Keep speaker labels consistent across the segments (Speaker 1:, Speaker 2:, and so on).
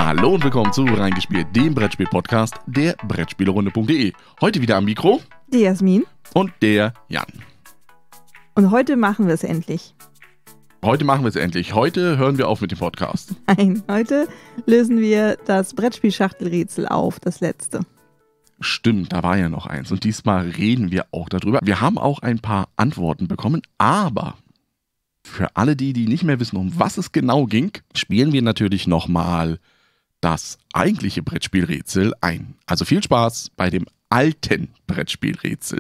Speaker 1: Hallo und willkommen zu Reingespielt, dem Brettspiel-Podcast der Brettspielerunde.de. Heute wieder am Mikro
Speaker 2: Die Jasmin.
Speaker 1: und der Jan.
Speaker 2: Und heute machen wir es endlich.
Speaker 1: Heute machen wir es endlich. Heute hören wir auf mit dem Podcast.
Speaker 2: Nein, heute lösen wir das Brettspielschachtelrätsel auf, das letzte.
Speaker 1: Stimmt, da war ja noch eins. Und diesmal reden wir auch darüber. Wir haben auch ein paar Antworten bekommen, aber für alle die nicht mehr wissen, um was es genau ging, spielen wir natürlich nochmal das eigentliche Brettspielrätsel ein. Also viel Spaß bei dem alten Brettspielrätsel.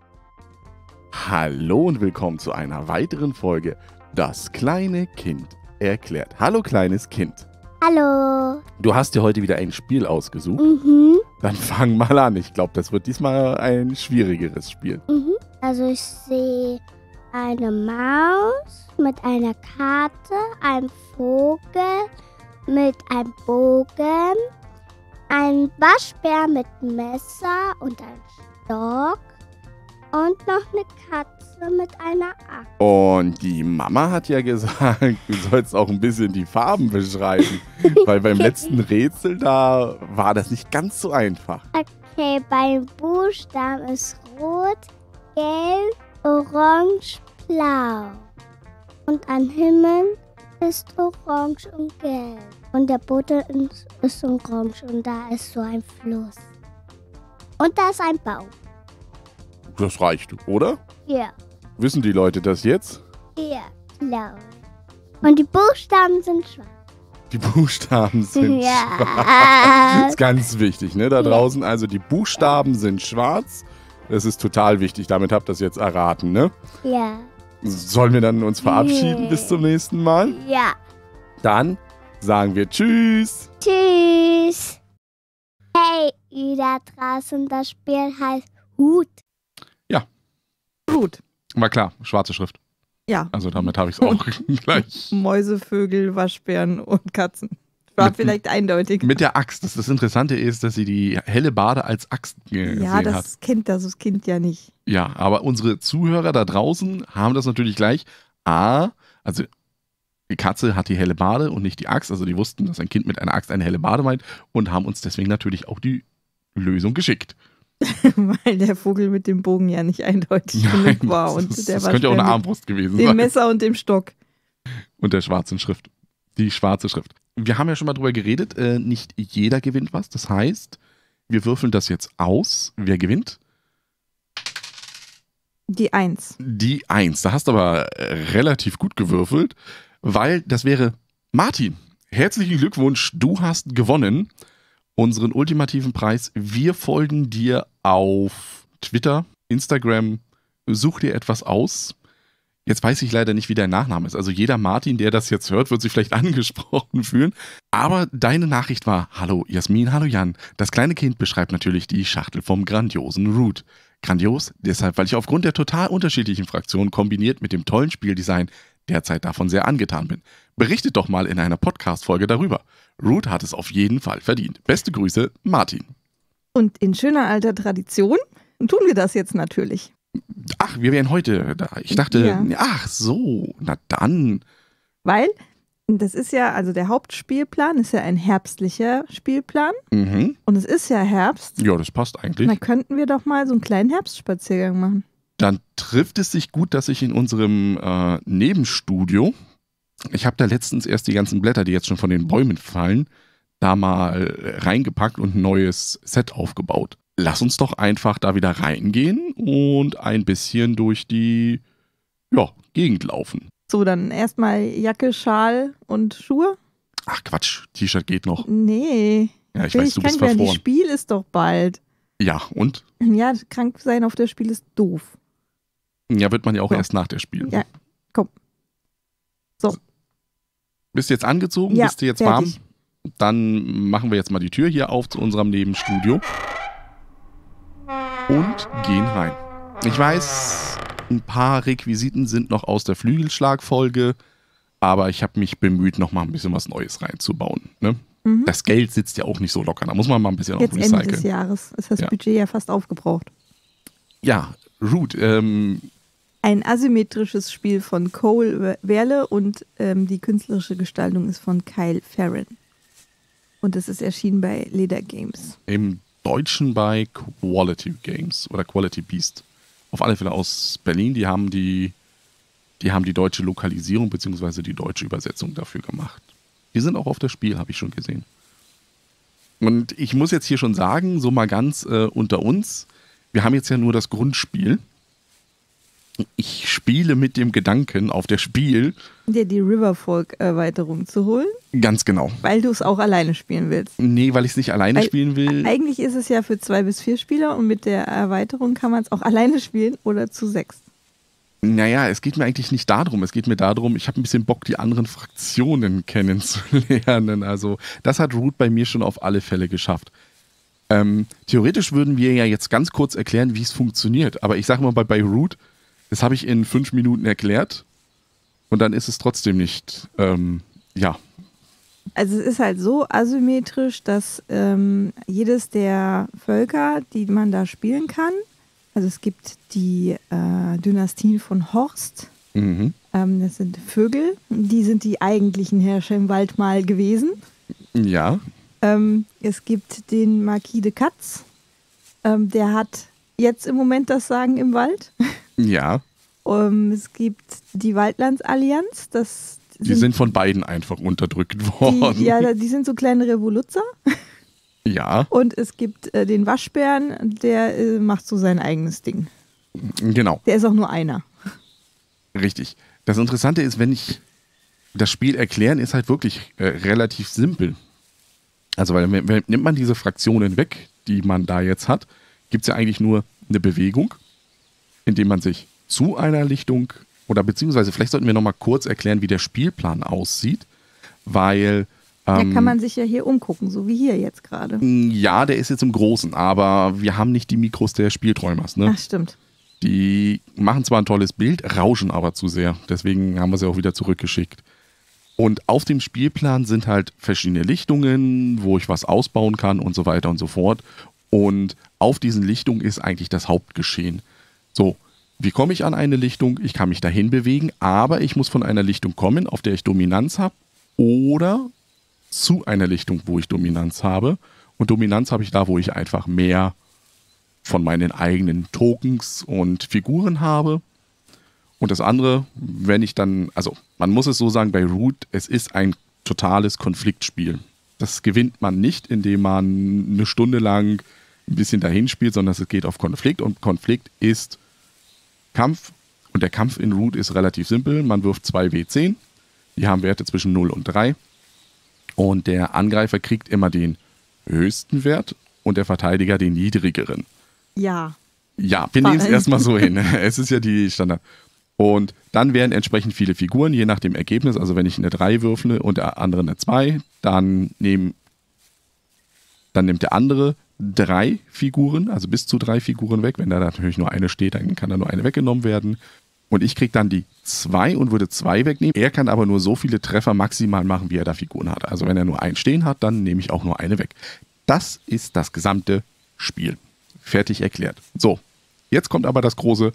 Speaker 1: Hallo und willkommen zu einer weiteren Folge Das kleine Kind erklärt. Hallo kleines Kind.
Speaker 3: Hallo.
Speaker 1: Du hast dir heute wieder ein Spiel ausgesucht.
Speaker 3: Mhm.
Speaker 1: Dann fang mal an. Ich glaube, das wird diesmal ein schwierigeres Spiel.
Speaker 3: Mhm. Also ich sehe eine Maus mit einer Karte, einem Vogel mit einem Bogen, ein Waschbär mit Messer und einem Stock und noch eine Katze mit einer Axt.
Speaker 1: Und die Mama hat ja gesagt, du sollst auch ein bisschen die Farben beschreiben. Weil beim letzten Rätsel, da war das nicht ganz so einfach.
Speaker 3: Okay, beim Buchstaben ist rot, gelb, orange, blau. Und am Himmel ist orange und gelb. Und der Boden ist orange und da ist so ein Fluss. Und da ist ein Baum.
Speaker 1: Das reicht, oder?
Speaker 3: Ja,
Speaker 1: Wissen die Leute das jetzt?
Speaker 3: ja, blau. Und die Buchstaben sind schwarz.
Speaker 1: Die Buchstaben sind schwarz.
Speaker 3: Ja.
Speaker 1: Das ist ganz wichtig, ne? Da draußen, also die Buchstaben sind schwarz. Das ist total wichtig. Damit habt ihr das jetzt erraten, ne?
Speaker 3: Ja.
Speaker 1: Sollen wir dann uns verabschieden bis zum nächsten Mal?
Speaker 3: Ja.
Speaker 1: Dann sagen wir Tschüss.
Speaker 3: Tschüss. Hey, da draußen, das Spiel heißt Hut.
Speaker 2: Gut.
Speaker 1: War klar, schwarze Schrift.
Speaker 2: Ja.
Speaker 1: Also damit habe ich es auch gleich.
Speaker 2: Mäuse, Vögel, Waschbären und Katzen. War vielleicht eindeutig.
Speaker 1: Mit der Axt. Das Interessante ist, dass sie die helle Bade als Axt gesehen
Speaker 2: ja,
Speaker 1: hat.
Speaker 2: das kennt das Kind ja nicht.
Speaker 1: Ja, aber unsere Zuhörer da draußen haben das natürlich gleich. Also die Katze hat die helle Bade und nicht die Axt. Also die wussten, dass ein Kind mit einer Axt eine helle Bade meint und haben uns deswegen natürlich auch die Lösung geschickt.
Speaker 2: Weil der Vogel mit dem Bogen ja nicht eindeutig genug war. Und der
Speaker 1: das könnte ja auch eine
Speaker 2: Waschbär
Speaker 1: Armbrust gewesen
Speaker 2: mit dem
Speaker 1: sein.
Speaker 2: Messer und dem Stock.
Speaker 1: Und der schwarzen Schrift. Die schwarze Schrift. Wir haben ja schon mal drüber geredet, nicht jeder gewinnt was. Das heißt, wir würfeln das jetzt aus. Wer gewinnt?
Speaker 2: Die 1.
Speaker 1: Die 1. Da hast du aber relativ gut gewürfelt, weil das wäre Martin. Herzlichen Glückwunsch, du hast gewonnen. Unseren ultimativen Preis. Wir folgen dir auf Twitter, Instagram. Such dir etwas aus. Jetzt weiß ich leider nicht, wie dein Nachname ist. Also jeder Martin, der das jetzt hört, wird sich vielleicht angesprochen fühlen. Aber deine Nachricht war: Hallo Jasmin, hallo Jan. Das kleine Kind beschreibt natürlich die Schachtel vom grandiosen Root. Grandios, deshalb, weil ich aufgrund der total unterschiedlichen Fraktionen kombiniert mit dem tollen Spieldesign derzeit davon sehr angetan bin. Berichtet doch mal in einer Podcast-Folge darüber. Root hat es auf jeden Fall verdient. Beste Grüße, Martin.
Speaker 2: Und in schöner alter Tradition tun wir das jetzt natürlich.
Speaker 1: Ach, wir wären heute da. Ich dachte,
Speaker 2: Ja.
Speaker 1: ach so, na dann.
Speaker 2: Weil das ist ja, also der Hauptspielplan ist ja ein herbstlicher Spielplan.
Speaker 1: Mhm.
Speaker 2: Und es ist ja Herbst.
Speaker 1: Ja, das passt eigentlich.
Speaker 2: Da könnten wir doch mal so einen kleinen Herbstspaziergang machen.
Speaker 1: Dann trifft es sich gut, dass ich in unserem Nebenstudio, ich habe da letztens erst die ganzen Blätter, die jetzt schon von den Bäumen fallen, da mal reingepackt und ein neues Set aufgebaut. Lass uns doch einfach da wieder reingehen und ein bisschen durch die Gegend laufen.
Speaker 2: So, dann erstmal Jacke, Schal und Schuhe?
Speaker 1: Ach Quatsch, T-Shirt geht noch.
Speaker 2: Nee.
Speaker 1: Ja, ich weiß, du bist
Speaker 2: Das
Speaker 1: verfroren.
Speaker 2: Spiel ist doch bald.
Speaker 1: Ja, und?
Speaker 2: Ja, krank sein auf das Spiel ist doof.
Speaker 1: Ja, wird man ja auch
Speaker 2: So.
Speaker 1: erst nach der Spiel.
Speaker 2: Ja, komm. So.
Speaker 1: Bist du jetzt angezogen?
Speaker 2: Ja,
Speaker 1: Bist du jetzt
Speaker 2: fertig.
Speaker 1: warm? Dann machen wir jetzt mal die Tür hier auf zu unserem Nebenstudio und gehen rein. Ich weiß, ein paar Requisiten sind noch aus der Flügelschlag-Folge, aber ich habe mich bemüht, noch mal ein bisschen was Neues reinzubauen. Ne?
Speaker 2: Mhm.
Speaker 1: Das Geld sitzt ja auch nicht so locker, da muss man mal ein bisschen
Speaker 2: Jetzt
Speaker 1: auf
Speaker 2: Ende des
Speaker 1: recyceln.
Speaker 2: Jahres ist das
Speaker 1: Ja.
Speaker 2: Budget ja fast aufgebraucht.
Speaker 1: Ja, Root,
Speaker 2: Ein asymmetrisches Spiel von Cole Werle und die künstlerische Gestaltung ist von Kyle Farron. Und es ist erschienen bei Leder Games.
Speaker 1: Im Deutschen bei Quality Games oder Quality Beast. Auf alle Fälle aus Berlin. Die haben die deutsche Lokalisierung bzw. die deutsche Übersetzung dafür gemacht. Die sind auch auf das Spiel, habe ich schon gesehen. Und ich muss jetzt hier schon sagen, so mal ganz unter uns, wir haben jetzt ja nur das Grundspiel. Ich spiele mit dem Gedanken auf das Spiel.
Speaker 2: Dir die Riverfolk-Erweiterung zu holen.
Speaker 1: Ganz genau.
Speaker 2: Weil du es auch alleine spielen willst.
Speaker 1: Nee, weil ich es nicht alleine spielen will.
Speaker 2: Eigentlich ist es ja für 2 bis 4 Spieler und mit der Erweiterung kann man es auch alleine spielen oder zu 6.
Speaker 1: Naja, es geht mir eigentlich nicht darum. Es geht mir darum, ich habe ein bisschen Bock, die anderen Fraktionen kennenzulernen. Also das hat Root bei mir schon auf alle Fälle geschafft. Theoretisch würden wir ja jetzt ganz kurz erklären, wie es funktioniert. Aber ich sage mal bei Root, das habe ich in 5 Minuten erklärt und dann ist es trotzdem nicht, ja.
Speaker 2: Also es ist halt so asymmetrisch, dass jedes der Völker, die man da spielen kann, also es gibt die Dynastien von Horst, das sind Vögel, die sind die eigentlichen Herrscher im Wald mal gewesen.
Speaker 1: Ja.
Speaker 2: Es gibt den Marquis de Katz, der hat jetzt im Moment das Sagen im Wald.
Speaker 1: Ja.
Speaker 2: Es gibt die Waldlandsallianz.
Speaker 1: Die sind von beiden einfach unterdrückt worden.
Speaker 2: Die sind so kleine Revoluzzer.
Speaker 1: Ja.
Speaker 2: Und es gibt den Waschbären, der macht so sein eigenes Ding.
Speaker 1: Genau.
Speaker 2: Der ist auch nur einer.
Speaker 1: Richtig. Das Interessante ist, wenn ich das Spiel erklären, ist halt wirklich relativ simpel. Also, weil nimmt man diese Fraktionen weg, die man da jetzt hat, gibt es ja eigentlich nur eine Bewegung, indem man sich zu einer Lichtung oder beziehungsweise vielleicht sollten wir nochmal kurz erklären, wie der Spielplan aussieht, weil
Speaker 2: da kann man sich ja hier umgucken, so wie hier jetzt gerade.
Speaker 1: Ja, der ist jetzt im Großen, aber wir haben nicht die Mikros der Spielträumers. Ne?
Speaker 2: Ach, stimmt.
Speaker 1: Die machen zwar ein tolles Bild, rauschen aber zu sehr. Deswegen haben wir sie auch wieder zurückgeschickt. Und auf dem Spielplan sind halt verschiedene Lichtungen, wo ich was ausbauen kann und so weiter und so fort. Und auf diesen Lichtungen ist eigentlich das Hauptgeschehen. So, wie komme ich an eine Lichtung? Ich kann mich dahin bewegen, aber ich muss von einer Lichtung kommen, auf der ich Dominanz habe, oder zu einer Lichtung, wo ich Dominanz habe. Und Dominanz habe ich da, wo ich einfach mehr von meinen eigenen Tokens und Figuren habe. Und das andere, wenn ich dann, also man muss es so sagen, bei Root, es ist ein totales Konfliktspiel. Das gewinnt man nicht, indem man eine Stunde lang ein bisschen dahin spielt, sondern es geht auf Konflikt und Konflikt ist Kampf. Und der Kampf in Root ist relativ simpel. Man wirft 2 W10, die haben Werte zwischen 0 und 3 und der Angreifer kriegt immer den höchsten Wert und der Verteidiger den niedrigeren.
Speaker 2: Ja.
Speaker 1: Ja, wir nehmen es erstmal so hin. Es ist ja die Standard. Und dann werden entsprechend viele Figuren, je nach dem Ergebnis. Also wenn ich eine 3 würfle und der andere eine 2, dann nimmt der andere 3 Figuren, also bis zu 3 Figuren weg. Wenn da natürlich nur eine steht, dann kann da nur eine weggenommen werden. Und ich kriege dann die 2 und würde 2 wegnehmen. Er kann aber nur so viele Treffer maximal machen, wie er da Figuren hat. Also wenn er nur einen stehen hat, dann nehme ich auch nur eine weg. Das ist das gesamte Spiel. Fertig erklärt. So, jetzt kommt aber das große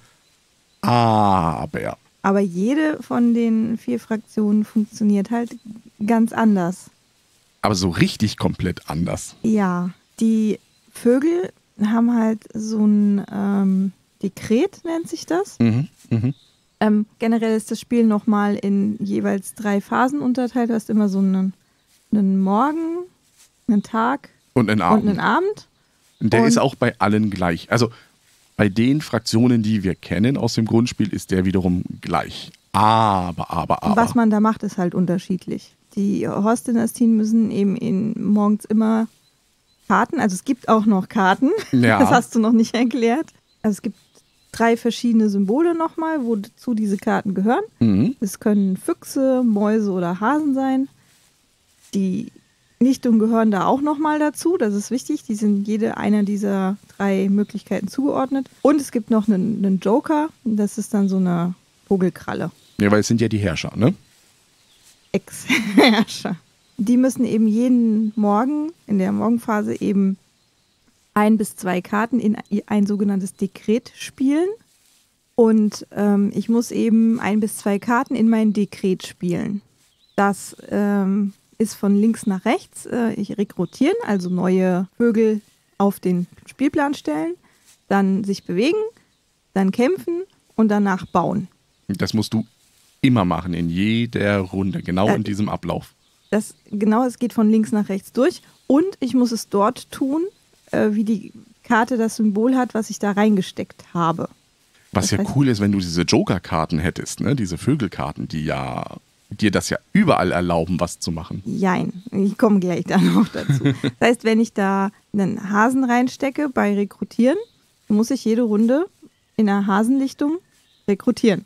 Speaker 1: Aber.
Speaker 2: Aber jede von den 4 Fraktionen funktioniert halt ganz anders.
Speaker 1: Aber so richtig komplett anders.
Speaker 2: Ja, die Vögel haben halt so ein Dekret, nennt sich das. Generell ist das Spiel nochmal in jeweils 3 Phasen unterteilt. Du hast immer so einen Morgen, einen Tag
Speaker 1: und einen
Speaker 2: Abend.
Speaker 1: Der ist auch bei allen gleich. Also bei den Fraktionen, die wir kennen aus dem Grundspiel, ist der wiederum gleich. Aber.
Speaker 2: Was man da macht, ist halt unterschiedlich. Die Horst-Dynastien müssen eben morgens immer Karten, also es gibt auch noch Karten,
Speaker 1: ja.
Speaker 2: Das hast du noch nicht erklärt. Also es gibt 3 verschiedene Symbole nochmal, wozu diese Karten gehören. Es können Füchse, Mäuse oder Hasen sein. Die Lichtungen gehören da auch nochmal dazu, das ist wichtig. Die sind jede einer dieser 3 Möglichkeiten zugeordnet. Und es gibt noch einen Joker, das ist dann so eine Vogelkralle.
Speaker 1: Ja, weil es sind ja die Herrscher, ne?
Speaker 2: Ex-Herrscher. Die müssen eben jeden Morgen, in der Morgenphase eben 1 bis 2 Karten in ein sogenanntes Dekret spielen. Und ich muss eben 1 bis 2 Karten in mein Dekret spielen. Das ist von links nach rechts. Rekrutieren, also neue Vögel auf den Spielplan stellen, dann sich bewegen, dann kämpfen und danach bauen.
Speaker 1: Das musst du immer machen, in jeder Runde, genau in diesem Ablauf.
Speaker 2: Es geht von links nach rechts durch und ich muss es dort tun, wie die Karte das Symbol hat, was ich da reingesteckt habe.
Speaker 1: Was ja cool ist, wenn du diese Joker-Karten hättest, ne? Diese Vögelkarten, die ja dir das ja überall erlauben, was zu machen.
Speaker 2: Jein, ich komme gleich da noch dazu. Das heißt, wenn ich da einen Hasen reinstecke bei Rekrutieren, muss ich jede Runde in einer Hasenlichtung rekrutieren.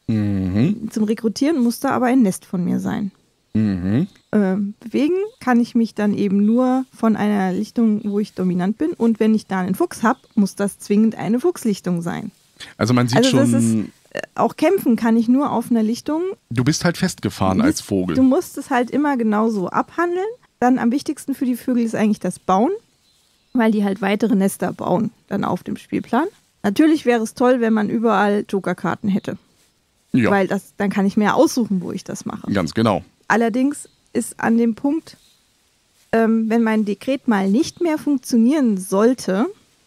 Speaker 1: Mhm.
Speaker 2: Zum Rekrutieren muss da aber ein Nest von mir sein.
Speaker 1: Mhm.
Speaker 2: Bewegen kann ich mich dann eben nur von einer Lichtung, wo ich dominant bin. Und wenn ich da einen Fuchs habe, muss das zwingend eine Fuchslichtung sein.
Speaker 1: Also man sieht schon...
Speaker 2: Auch kämpfen kann ich nur auf einer Lichtung.
Speaker 1: Du bist halt festgefahren als Vogel.
Speaker 2: Du musst es halt immer genauso abhandeln. Dann am wichtigsten für die Vögel ist eigentlich das Bauen, weil die halt weitere Nester bauen dann auf dem Spielplan. Natürlich wäre es toll, wenn man überall Jokerkarten hätte.
Speaker 1: Ja.
Speaker 2: Weil dann kann ich mehr aussuchen, wo ich das mache.
Speaker 1: Ganz genau.
Speaker 2: Allerdings ist an dem Punkt, wenn mein Dekret mal nicht mehr funktionieren sollte,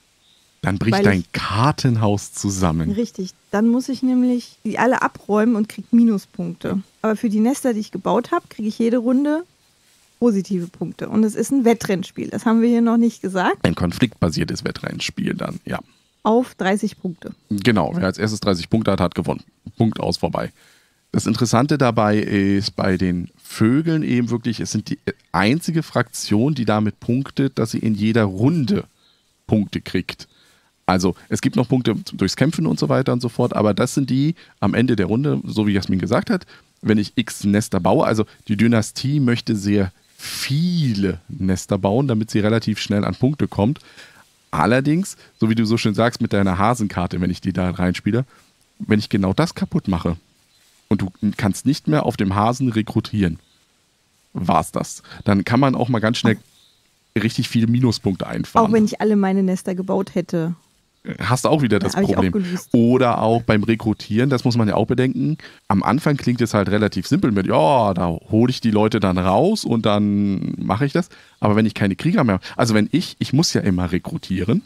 Speaker 1: dann bricht dein Kartenhaus zusammen.
Speaker 2: Richtig, dann muss ich nämlich die alle abräumen und kriege Minuspunkte. Aber für die Nester, die ich gebaut habe, kriege ich jede Runde positive Punkte. Und es ist ein Wettrennspiel, das haben wir hier noch nicht gesagt.
Speaker 1: Ein konfliktbasiertes Wettrennspiel dann, ja.
Speaker 2: Auf 30 Punkte.
Speaker 1: Genau, wer als erstes 30 Punkte hat gewonnen. Punkt aus, vorbei. Das Interessante dabei ist bei den Vögeln eben wirklich, es sind die einzige Fraktion, die damit punktet, dass sie in jeder Runde Punkte kriegt. Also es gibt noch Punkte durchs Kämpfen und so weiter und so fort, aber das sind die am Ende der Runde, so wie Jasmin gesagt hat, wenn ich x Nester baue, also die Dynastie möchte sehr viele Nester bauen, damit sie relativ schnell an Punkte kommt. Allerdings, so wie du so schön sagst mit deiner Hasenkarte, wenn ich die da reinspiele, wenn ich genau das kaputt mache und du kannst nicht mehr auf dem Hasen rekrutieren, war's das. Dann kann man auch mal ganz schnell richtig viele Minuspunkte einfahren.
Speaker 2: Auch wenn ich alle meine Nester gebaut hätte.
Speaker 1: Hast du auch wieder das Problem. Oder auch beim Rekrutieren, das muss man ja auch bedenken. Am Anfang klingt es halt relativ simpel mit, ja, da hole ich die Leute dann raus und dann mache ich das. Aber wenn ich keine Krieger mehr, also wenn ich muss ja immer rekrutieren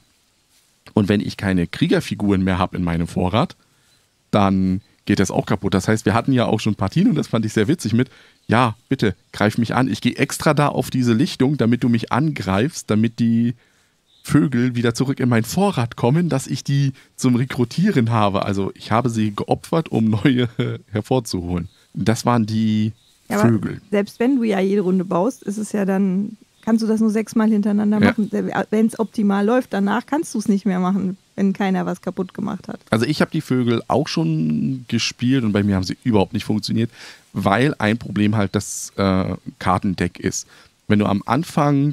Speaker 1: und wenn ich keine Kriegerfiguren mehr habe in meinem Vorrat, dann geht das auch kaputt. Das heißt, wir hatten ja auch schon Partien und das fand ich sehr witzig mit, ja, bitte, greif mich an. Ich gehe extra da auf diese Lichtung, damit du mich angreifst, damit die Vögel wieder zurück in meinen Vorrat kommen, dass ich die zum Rekrutieren habe. Also ich habe sie geopfert, um neue hervorzuholen. Das waren die Vögel.
Speaker 2: Aber selbst wenn du ja jede Runde baust, ist es ja dann, kannst du das nur 6-mal hintereinander machen. Wenn es optimal läuft, danach kannst du es nicht mehr machen, wenn keiner was kaputt gemacht hat.
Speaker 1: Also ich habe die Vögel auch schon gespielt und bei mir haben sie überhaupt nicht funktioniert, weil ein Problem halt das Kartendeck ist. Wenn du am Anfang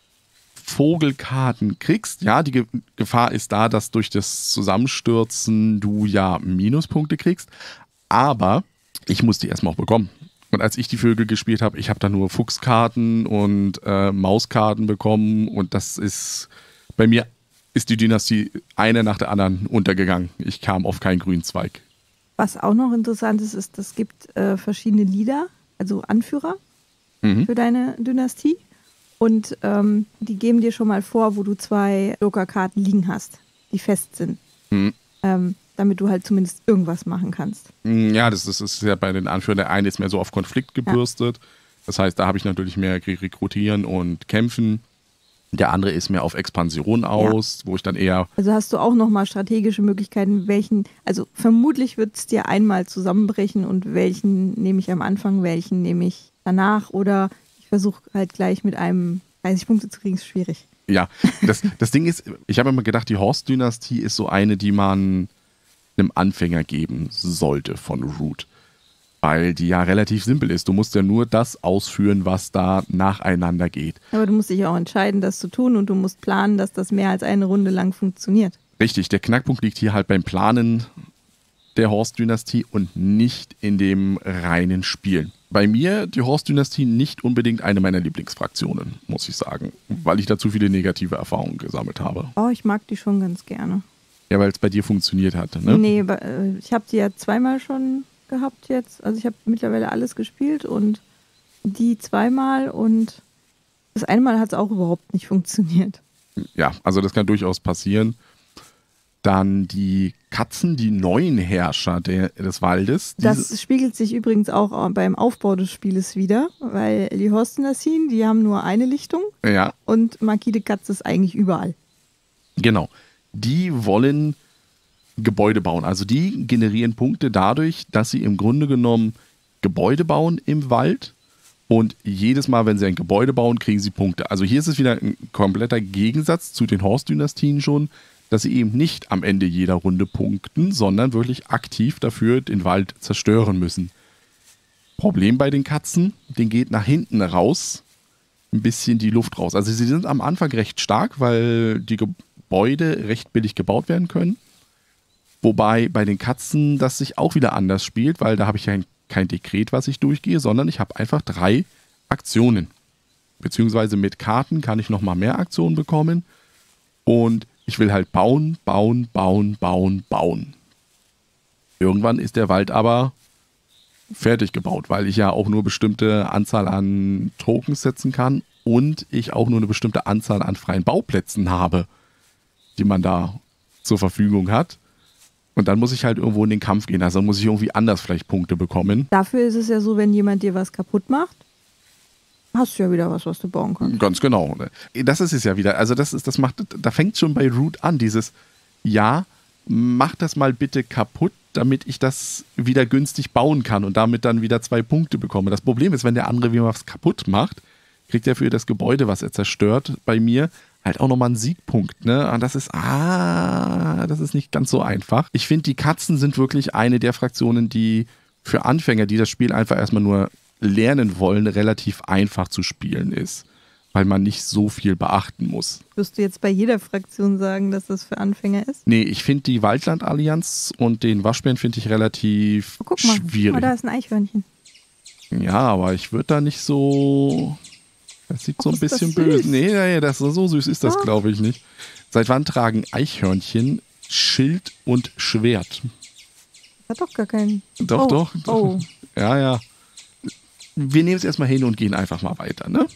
Speaker 1: Vogelkarten kriegst, ja, die Gefahr ist da, dass durch das Zusammenstürzen du ja Minuspunkte kriegst, aber ich muss die erstmal auch bekommen. Und als ich die Vögel gespielt habe, ich habe da nur Fuchskarten und Mauskarten bekommen und das ist, bei mir ist die Dynastie eine nach der anderen untergegangen. Ich kam auf keinen grünen Zweig.
Speaker 2: Was auch noch interessant ist, es gibt verschiedene Leader, also Anführer für deine Dynastie. Und die geben dir schon mal vor, wo du 2 Joker-Karten liegen hast, die fest sind. Damit du halt zumindest irgendwas machen kannst.
Speaker 1: Ja, das ist ja bei den Anführern, der eine ist mehr so auf Konflikt gebürstet. Ja. Das heißt, da habe ich natürlich mehr Rekrutieren und Kämpfen. Der andere ist mehr auf Expansion aus, wo ich dann eher...
Speaker 2: Also hast du auch nochmal strategische Möglichkeiten, also vermutlich wird es dir einmal zusammenbrechen und welchen nehme ich am Anfang, welchen nehme ich danach oder ich versuche halt gleich mit einem 30 Punkte zu kriegen, ist schwierig.
Speaker 1: Ja, das Ding ist, ich habe immer gedacht, die Horst-Dynastie ist so eine, die man einem Anfänger geben sollte von Root. Weil die ja relativ simpel ist. Du musst ja nur das ausführen, was da nacheinander geht.
Speaker 2: Aber du musst dich auch entscheiden, das zu tun und du musst planen, dass das mehr als eine Runde lang funktioniert.
Speaker 1: Richtig, der Knackpunkt liegt hier halt beim Planen der Horst-Dynastie und nicht in dem reinen Spielen. Bei mir die Horst-Dynastie nicht unbedingt eine meiner Lieblingsfraktionen, muss ich sagen, weil ich da zu viele negative Erfahrungen gesammelt habe.
Speaker 2: Oh, ich mag die schon ganz gerne.
Speaker 1: Ja, weil es bei dir funktioniert hat, ne?
Speaker 2: Nee, ich habe die ja 2-mal schon gehabt jetzt. Also ich habe mittlerweile alles gespielt und Die zweimal und das eine Mal hat es auch überhaupt nicht funktioniert.
Speaker 1: Ja, also das kann durchaus passieren. Dann die Katzen, die neuen Herrscher des Waldes.
Speaker 2: Das spiegelt sich übrigens auch beim Aufbau des Spieles wieder, weil die Horstenassin, die haben nur eine Lichtung und Marquis de Katz ist eigentlich überall.
Speaker 1: Genau. Die wollen Gebäude bauen. Also die generieren Punkte dadurch, dass sie im Grunde genommen Gebäude bauen im Wald. Und jedes Mal, wenn sie ein Gebäude bauen, kriegen sie Punkte. Also hier ist es wieder ein kompletter Gegensatz zu den Horst-Dynastien schon, dass sie eben nicht am Ende jeder Runde punkten, sondern wirklich aktiv dafür den Wald zerstören müssen. Problem bei den Katzen, denen geht nach hinten raus ein bisschen die Luft raus. Also sie sind am Anfang recht stark, weil die Gebäude recht billig gebaut werden können. Wobei bei den Katzen das sich auch wieder anders spielt, weil da habe ich ja kein Dekret, was ich durchgehe, sondern ich habe einfach 3 Aktionen. Beziehungsweise mit Karten kann ich nochmal mehr Aktionen bekommen. Und ich will halt bauen, bauen, bauen, bauen, bauen. Irgendwann ist der Wald aber fertig gebaut, weil ich ja auch nur bestimmte Anzahl an Tokens setzen kann und ich auch nur eine bestimmte Anzahl an freien Bauplätzen habe, die man da zur Verfügung hat. Und dann muss ich halt irgendwo in den Kampf gehen. Also muss ich irgendwie anders vielleicht Punkte bekommen.
Speaker 2: Dafür ist es ja so, wenn jemand dir was kaputt macht, hast du ja wieder was du bauen kannst.
Speaker 1: Ganz genau. Das ist es ja wieder. Also da fängt schon bei Root an, dieses, ja, mach das mal bitte kaputt, damit ich das wieder günstig bauen kann und damit dann wieder 2 Punkte bekomme. Das Problem ist, wenn der andere wieder was kaputt macht, kriegt er für das Gebäude, was er zerstört, bei mir halt auch nochmal einen Siegpunkt, ne? Und das ist nicht ganz so einfach. Ich finde, die Katzen sind wirklich eine der Fraktionen, die für Anfänger, die das Spiel einfach erstmal nur lernen wollen, relativ einfach zu spielen ist, weil man nicht so viel beachten muss.
Speaker 2: Wirst du jetzt bei jeder Fraktion sagen, dass das für Anfänger ist?
Speaker 1: Nee, ich finde die Waldland-Allianz und den Waschbären finde ich relativ schwierig.
Speaker 2: Oh, da ist ein Eichhörnchen.
Speaker 1: Ja, aber ich würde da nicht so... Das sieht so ein bisschen böse. Nee, so süß ist das, glaube ich, nicht. Seit wann tragen Eichhörnchen Schild und Schwert?
Speaker 2: Hat doch gar keinen.
Speaker 1: Doch.
Speaker 2: Oh.
Speaker 1: Ja. Wir nehmen es erstmal hin und gehen einfach mal weiter, ne?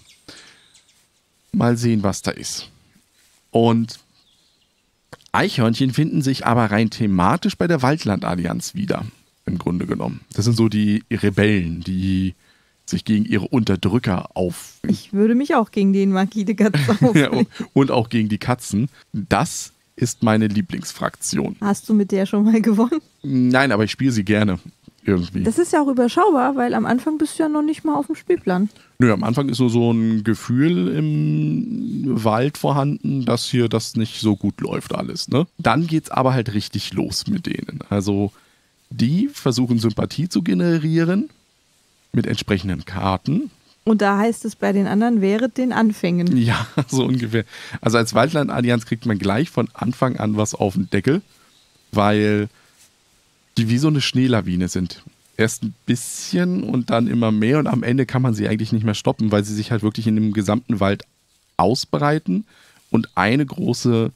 Speaker 1: Mal sehen, was da ist. Und Eichhörnchen finden sich aber rein thematisch bei der Waldland-Allianz wieder, im Grunde genommen. Das sind so die Rebellen, die sich gegen ihre Unterdrücker auf...
Speaker 2: Ich würde mich auch gegen den Marquis de Katz aufnehmen.
Speaker 1: Und auch gegen die Katzen. Das ist meine Lieblingsfraktion.
Speaker 2: Hast du mit der schon mal gewonnen?
Speaker 1: Nein, aber ich spiele sie gerne irgendwie.
Speaker 2: Das ist ja auch überschaubar, weil am Anfang bist du ja noch nicht mal auf dem Spielplan.
Speaker 1: Nö, am Anfang ist nur so ein Gefühl im Wald vorhanden, dass hier das nicht so gut läuft alles, ne? Dann geht's aber halt richtig los mit denen. Also die versuchen Sympathie zu generieren mit entsprechenden Karten.
Speaker 2: Und da heißt es bei den anderen, wehret den Anfängen.
Speaker 1: Ja, so ungefähr. Also als Waldland-Allianz kriegt man gleich von Anfang an was auf den Deckel, weil die wie so eine Schneelawine sind. Erst ein bisschen und dann immer mehr und am Ende kann man sie eigentlich nicht mehr stoppen, weil sie sich halt wirklich in dem gesamten Wald ausbreiten. Und ein großer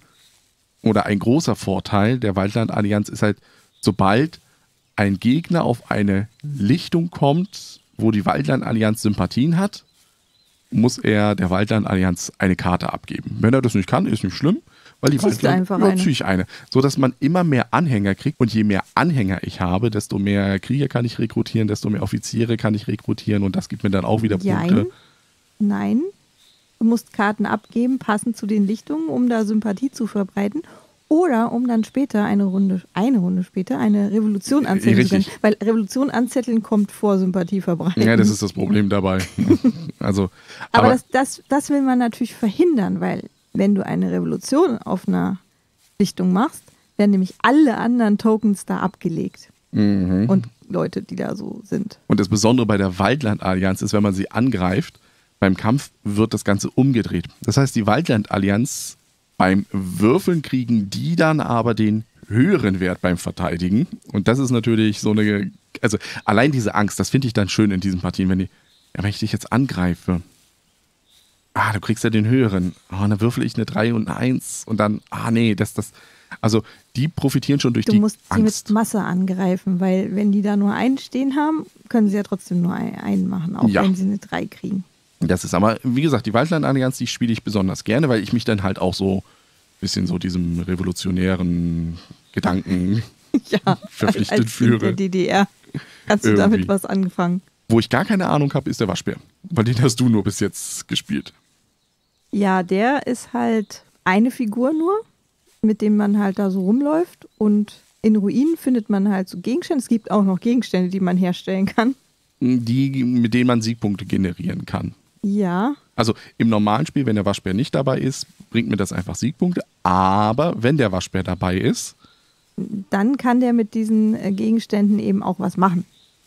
Speaker 1: Vorteil der Waldland-Allianz ist halt, sobald ein Gegner auf eine Lichtung kommt, wo die Waldland-Allianz Sympathien hat, muss er der Waldland-Allianz eine Karte abgeben. Wenn er das nicht kann, ist nicht schlimm, weil die Waldland ziehe ich eine. So dass man immer mehr Anhänger kriegt und je mehr Anhänger ich habe, desto mehr Krieger kann ich rekrutieren, desto mehr Offiziere kann ich rekrutieren und das gibt mir dann auch wieder Punkte.
Speaker 2: Nein, du musst Karten abgeben, passend zu den Lichtungen, um da Sympathie zu verbreiten. Oder um dann später eine Runde später eine Revolution anzetteln zu können. Weil Revolution anzetteln kommt vor Sympathie verbreiten.
Speaker 1: Ja, das ist das Problem dabei.
Speaker 2: Aber das will man natürlich verhindern, weil wenn du eine Revolution auf einer Lichtung machst, werden nämlich alle anderen Tokens da abgelegt.
Speaker 1: Mhm.
Speaker 2: Und Leute, die da so sind.
Speaker 1: Und das Besondere bei der Waldland-Allianz ist, wenn man sie angreift, beim Kampf wird das Ganze umgedreht. Das heißt, die Waldland-Allianz beim Würfeln kriegen die dann aber den höheren Wert beim Verteidigen. Und das ist natürlich so eine, also allein diese Angst, das finde ich dann schön in diesen Partien, wenn ich dich jetzt angreife, du kriegst ja den höheren. Dann würfel ich eine 3 und eine 1 und dann, Also die profitieren schon durch
Speaker 2: Du
Speaker 1: die
Speaker 2: musst sie
Speaker 1: Angst.
Speaker 2: mit Masse angreifen, weil wenn die da nur einen stehen haben, können sie ja trotzdem nur einen machen, auch
Speaker 1: Ja.
Speaker 2: wenn sie eine 3 kriegen.
Speaker 1: Das ist aber, wie gesagt, die Waldland-Allianz, die spiele ich besonders gerne, weil ich mich dann halt auch so ein bisschen so diesem revolutionären Gedanken
Speaker 2: Ja,
Speaker 1: verpflichtet
Speaker 2: als Kind der
Speaker 1: führe.
Speaker 2: DDR. Hast du
Speaker 1: Irgendwie.
Speaker 2: damit was angefangen?
Speaker 1: Wo ich gar keine Ahnung habe, ist der Waschbär. Weil den hast du nur bis jetzt gespielt.
Speaker 2: Ja, der ist halt eine Figur nur, mit dem man halt da so rumläuft. Und in Ruinen findet man halt so Gegenstände. Es gibt auch noch Gegenstände, die man herstellen kann.
Speaker 1: Die, mit denen man Siegpunkte generieren kann.
Speaker 2: Ja,
Speaker 1: Also im normalen Spiel, wenn der Waschbär nicht dabei ist, bringt mir das einfach Siegpunkte. Aber wenn der Waschbär dabei ist,
Speaker 2: dann kann der mit diesen Gegenständen eben auch was machen.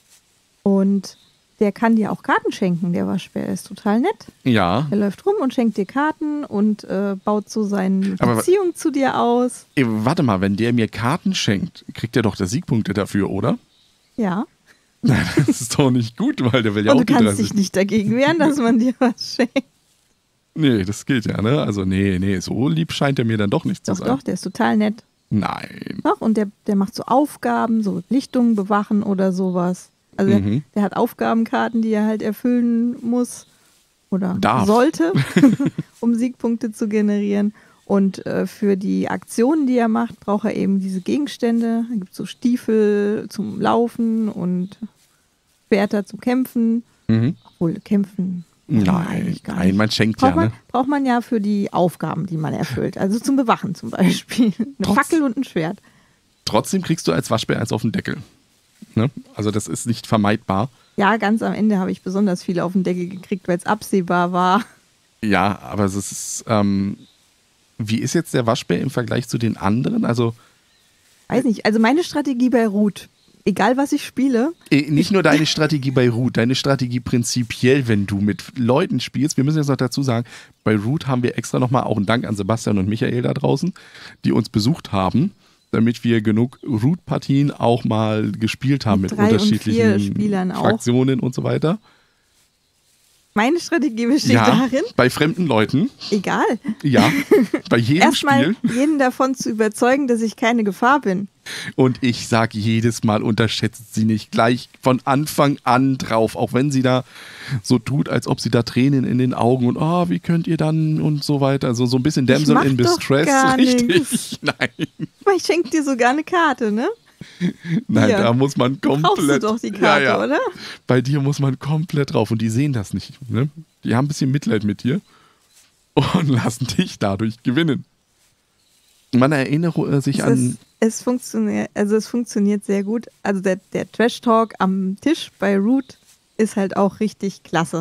Speaker 2: Und der kann dir auch Karten schenken, der Waschbär. Der ist total nett.
Speaker 1: ja.
Speaker 2: Er läuft rum und schenkt dir Karten und baut so seine
Speaker 1: Aber-
Speaker 2: Beziehung zu dir aus.
Speaker 1: Warte mal, wenn der mir Karten schenkt, kriegt er doch da Siegpunkte dafür, oder?
Speaker 2: Ja.
Speaker 1: Nein, das ist doch nicht gut, weil der will ja
Speaker 2: Und
Speaker 1: auch
Speaker 2: du
Speaker 1: die
Speaker 2: kannst
Speaker 1: 30.
Speaker 2: dich nicht dagegen wehren, dass man dir was schenkt.
Speaker 1: Nee, das gilt ja, ne? Also nee, so lieb scheint er mir dann doch nicht zu
Speaker 2: Doch,
Speaker 1: sein.
Speaker 2: doch, der ist total nett.
Speaker 1: Nein.
Speaker 2: Doch, und der macht so Aufgaben, so Lichtungen bewachen oder sowas. Also der hat Aufgabenkarten, die er halt erfüllen muss oder
Speaker 1: Darf.
Speaker 2: sollte, um Siegpunkte zu generieren. Und für die Aktionen, die er macht, braucht er eben diese Gegenstände. Da gibt es so Stiefel zum Laufen und Schwerter zum Kämpfen.
Speaker 1: Mhm.
Speaker 2: Obwohl, kämpfen braucht man
Speaker 1: Nein,
Speaker 2: eigentlich gar
Speaker 1: nein,
Speaker 2: nicht.
Speaker 1: man schenkt ja, ne?
Speaker 2: Braucht man ja für die Aufgaben, die man erfüllt. Also zum Bewachen zum Beispiel. Eine Fackel und ein Schwert.
Speaker 1: Trotzdem kriegst du als Waschbär eins auf den Deckel. Ne? Also das ist nicht vermeidbar.
Speaker 2: Ja, ganz am Ende habe ich besonders viel auf den Deckel gekriegt, weil es absehbar war.
Speaker 1: Ja, aber es ist, wie ist jetzt der Waschbär im Vergleich zu den anderen? Also
Speaker 2: Weiß nicht, also meine Strategie bei Root, egal was ich spiele,
Speaker 1: nicht nur deine Strategie bei Root, deine Strategie prinzipiell, wenn du mit Leuten spielst. Wir müssen jetzt noch dazu sagen, bei Root haben wir extra nochmal auch einen Dank an Sebastian und Michael da draußen, die uns besucht haben, damit wir genug Root-Partien auch mal gespielt haben mit
Speaker 2: 3 und 4
Speaker 1: unterschiedlichen
Speaker 2: Spielern auch.
Speaker 1: Fraktionen und so weiter.
Speaker 2: meine Strategie besteht
Speaker 1: Ja,
Speaker 2: darin,
Speaker 1: bei fremden Leuten,
Speaker 2: egal,
Speaker 1: ja, bei jedem
Speaker 2: erstmal
Speaker 1: Spiel.
Speaker 2: jeden davon zu überzeugen, dass ich keine Gefahr bin.
Speaker 1: Und ich sage jedes Mal, unterschätzt sie nicht gleich von Anfang an drauf, auch wenn sie da so tut, als ob sie da Tränen in den Augen und wie könnt ihr dann und so weiter. Also so ein bisschen Damsel
Speaker 2: mach
Speaker 1: in
Speaker 2: doch
Speaker 1: Distress.
Speaker 2: gar
Speaker 1: Richtig.
Speaker 2: nichts.
Speaker 1: Nein,
Speaker 2: Aber ich schenke dir sogar eine Karte, ne?
Speaker 1: nein,
Speaker 2: Hier.
Speaker 1: da muss man komplett.
Speaker 2: Brauchst du doch die Karte,
Speaker 1: ja, ja.
Speaker 2: oder?
Speaker 1: Bei dir muss man komplett drauf und die sehen das nicht. Ne? Die haben ein bisschen Mitleid mit dir und lassen dich dadurch gewinnen. Man erinnere sich an.
Speaker 2: Es funktioniert sehr gut. Also der Trash-Talk am Tisch bei Root ist halt auch richtig klasse.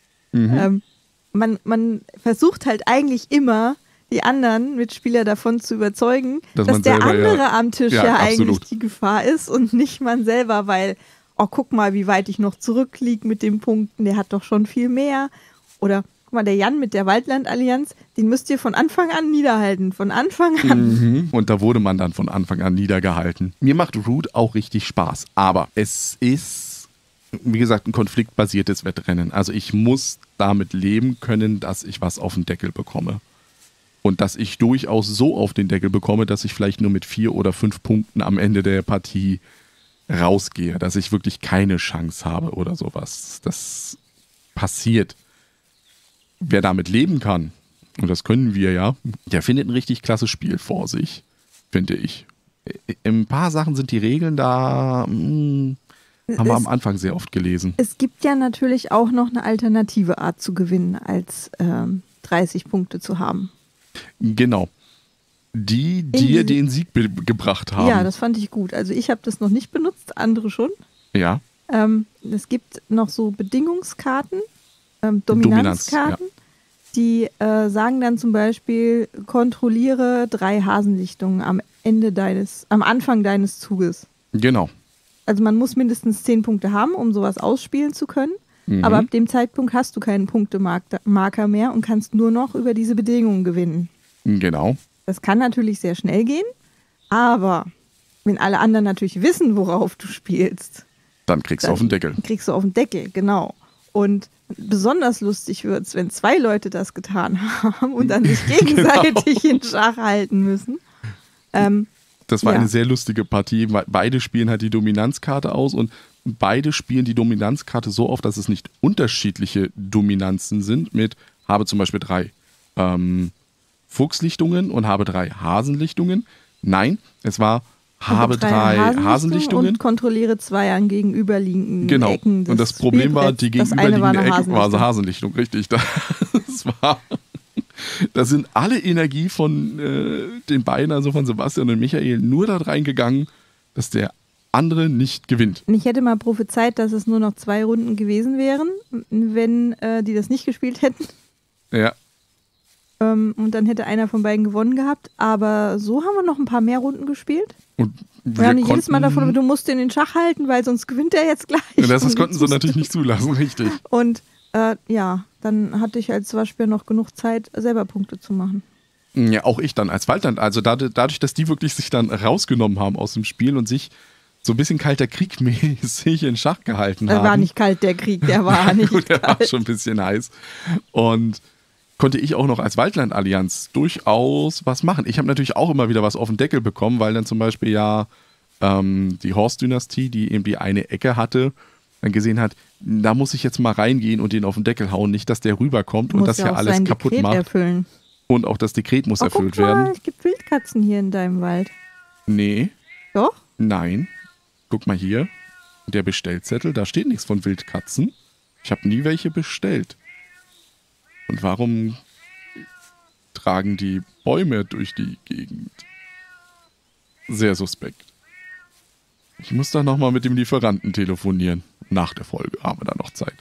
Speaker 2: Man versucht halt eigentlich immer, die anderen Mitspieler davon zu überzeugen,
Speaker 1: Dass
Speaker 2: dass
Speaker 1: man
Speaker 2: der
Speaker 1: selber,
Speaker 2: andere
Speaker 1: ja.
Speaker 2: am Tisch
Speaker 1: Ja,
Speaker 2: ja
Speaker 1: absolut.
Speaker 2: eigentlich die Gefahr ist und nicht man selber, weil, guck mal, wie weit ich noch zurückliege mit den Punkten, der hat doch schon viel mehr. Oder guck mal, der Jan mit der Waldland-Allianz, den müsst ihr von Anfang an niederhalten. Von Anfang an.
Speaker 1: Und da wurde man dann von Anfang an niedergehalten. Mir macht Root auch richtig Spaß. Aber es ist, wie gesagt, ein konfliktbasiertes Wettrennen. Also ich muss damit leben können, dass ich was auf den Deckel bekomme. Und dass ich durchaus so auf den Deckel bekomme, dass ich vielleicht nur mit 4 oder 5 Punkten am Ende der Partie rausgehe. Dass ich wirklich keine Chance habe oder sowas. Das passiert. Wer damit leben kann, und das können wir ja, der findet ein richtig klasse Spiel vor sich, finde ich. In ein paar Sachen sind die Regeln da, haben wir am Anfang sehr oft gelesen.
Speaker 2: Es gibt ja natürlich auch noch eine alternative Art zu gewinnen, als 30 Punkte zu haben.
Speaker 1: Genau. Die dir den Sieg gebracht haben.
Speaker 2: Ja, das fand ich gut. Also ich habe das noch nicht benutzt, andere schon.
Speaker 1: Ja.
Speaker 2: Es gibt noch so Bedingungskarten, Dominanzkarten, die sagen dann zum Beispiel, kontrolliere 3 Hasenlichtungen am Anfang deines Zuges.
Speaker 1: Genau.
Speaker 2: Also man muss mindestens 10 Punkte haben, um sowas ausspielen zu können. Aber ab dem Zeitpunkt hast du keinen Punktemarker mehr und kannst nur noch über diese Bedingungen gewinnen.
Speaker 1: Genau.
Speaker 2: Das kann natürlich sehr schnell gehen, aber wenn alle anderen natürlich wissen, worauf du spielst,
Speaker 1: Dann kriegst du auf den Deckel.
Speaker 2: kriegst du auf den Deckel, genau. Und besonders lustig wird es, wenn 2 Leute das getan haben und dann sich gegenseitig in Schach halten müssen.
Speaker 1: Das war
Speaker 2: ja.
Speaker 1: eine sehr lustige Partie. Beide spielen halt die Dominanzkarte aus und beide spielen die Dominanzkarte so auf, dass es nicht unterschiedliche Dominanzen sind mit, habe zum Beispiel 3 Fuchslichtungen und habe 3 Hasenlichtungen. Nein, es war, habe 3 Hasenlichtungen
Speaker 2: und kontrolliere 2 an gegenüberliegenden Ecken des
Speaker 1: und das Problem war, die gegenüberliegende Ecke war eine Hasenlichtung, richtig. Da sind alle Energie von den beiden, also von Sebastian und Michael, nur da reingegangen, dass der andere nicht gewinnt.
Speaker 2: Ich hätte mal prophezeit, dass es nur noch 2 Runden gewesen wären, wenn die das nicht gespielt hätten.
Speaker 1: Ja.
Speaker 2: Und dann hätte einer von beiden gewonnen gehabt. Aber so haben wir noch ein paar mehr Runden gespielt.
Speaker 1: Und
Speaker 2: wir haben nicht jedes Mal davon, du musst den Schach halten, weil sonst gewinnt er jetzt gleich.
Speaker 1: Ja, das konnten sie natürlich nicht zulassen, richtig.
Speaker 2: Und dann hatte ich als Beispiel noch genug Zeit, selber Punkte zu machen.
Speaker 1: Ja, auch ich dann als Waldland. Also dadurch, dass die wirklich sich dann rausgenommen haben aus dem Spiel und sich so ein bisschen kalter Krieg mäßig in Schach gehalten haben.
Speaker 2: Der war nicht kalt, der Krieg, der war nicht
Speaker 1: gut, der
Speaker 2: kalt.
Speaker 1: war schon ein bisschen heiß. Und konnte ich auch noch als Waldland-Allianz durchaus was machen. Ich habe natürlich auch immer wieder was auf den Deckel bekommen, weil dann zum Beispiel die Horst-Dynastie, die eben die eine Ecke hatte, dann gesehen hat, da muss ich jetzt mal reingehen und den auf den Deckel hauen, nicht, dass der rüberkommt und das ja alles kaputt
Speaker 2: Dekret
Speaker 1: macht.
Speaker 2: Erfüllen.
Speaker 1: Und auch das Dekret muss erfüllt
Speaker 2: guck mal,
Speaker 1: werden.
Speaker 2: Es gibt Wildkatzen hier in deinem Wald.
Speaker 1: Nee.
Speaker 2: Doch?
Speaker 1: Nein. Guck mal hier. Der Bestellzettel, da steht nichts von Wildkatzen. Ich habe nie welche bestellt. Und warum tragen die Bäume durch die Gegend? Sehr suspekt. Ich muss da nochmal mit dem Lieferanten telefonieren. Nach der Folge haben wir da noch Zeit.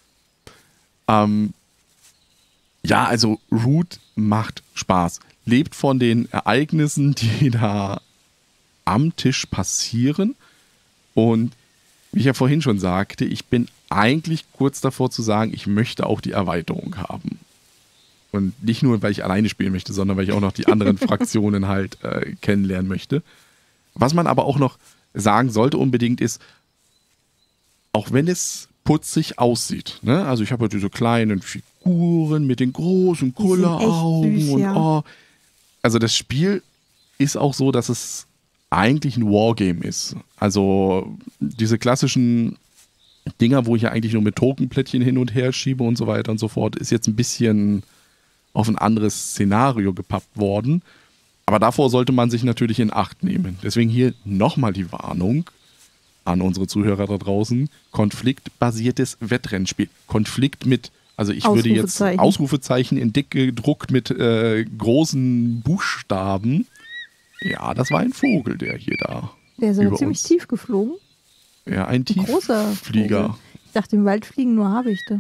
Speaker 1: Ja, also Root macht Spaß. Lebt von den Ereignissen, die da am Tisch passieren. Und wie ich ja vorhin schon sagte, ich bin eigentlich kurz davor zu sagen, ich möchte auch die Erweiterung haben. Und nicht nur, weil ich alleine spielen möchte, sondern weil ich auch noch die anderen Fraktionen halt kennenlernen möchte. Was man aber auch noch sagen sollte unbedingt ist, auch wenn es putzig aussieht, ne? Also ich habe ja diese kleinen Figuren mit den großen Kulleraugen
Speaker 2: süß,
Speaker 1: und
Speaker 2: ja.
Speaker 1: Also das Spiel ist auch so, dass es eigentlich ein Wargame ist. Also diese klassischen Dinger, wo ich ja eigentlich nur mit Tokenplättchen hin und her schiebe und so weiter und so fort, ist jetzt ein bisschen auf ein anderes Szenario gepappt worden. Aber davor sollte man sich natürlich in Acht nehmen. Deswegen hier nochmal die Warnung an unsere Zuhörer da draußen. Konfliktbasiertes Wettrennspiel. Konflikt mit, also ich würde jetzt Ausrufezeichen in dick gedruckt mit großen Buchstaben. Ja, das war ein Vogel, der hier da.
Speaker 2: Der ist aber ziemlich tief geflogen.
Speaker 1: Ja, ein
Speaker 2: großer
Speaker 1: Tiefflieger.
Speaker 2: Vogel. Ich dachte, im Wald fliegen nur Habichte.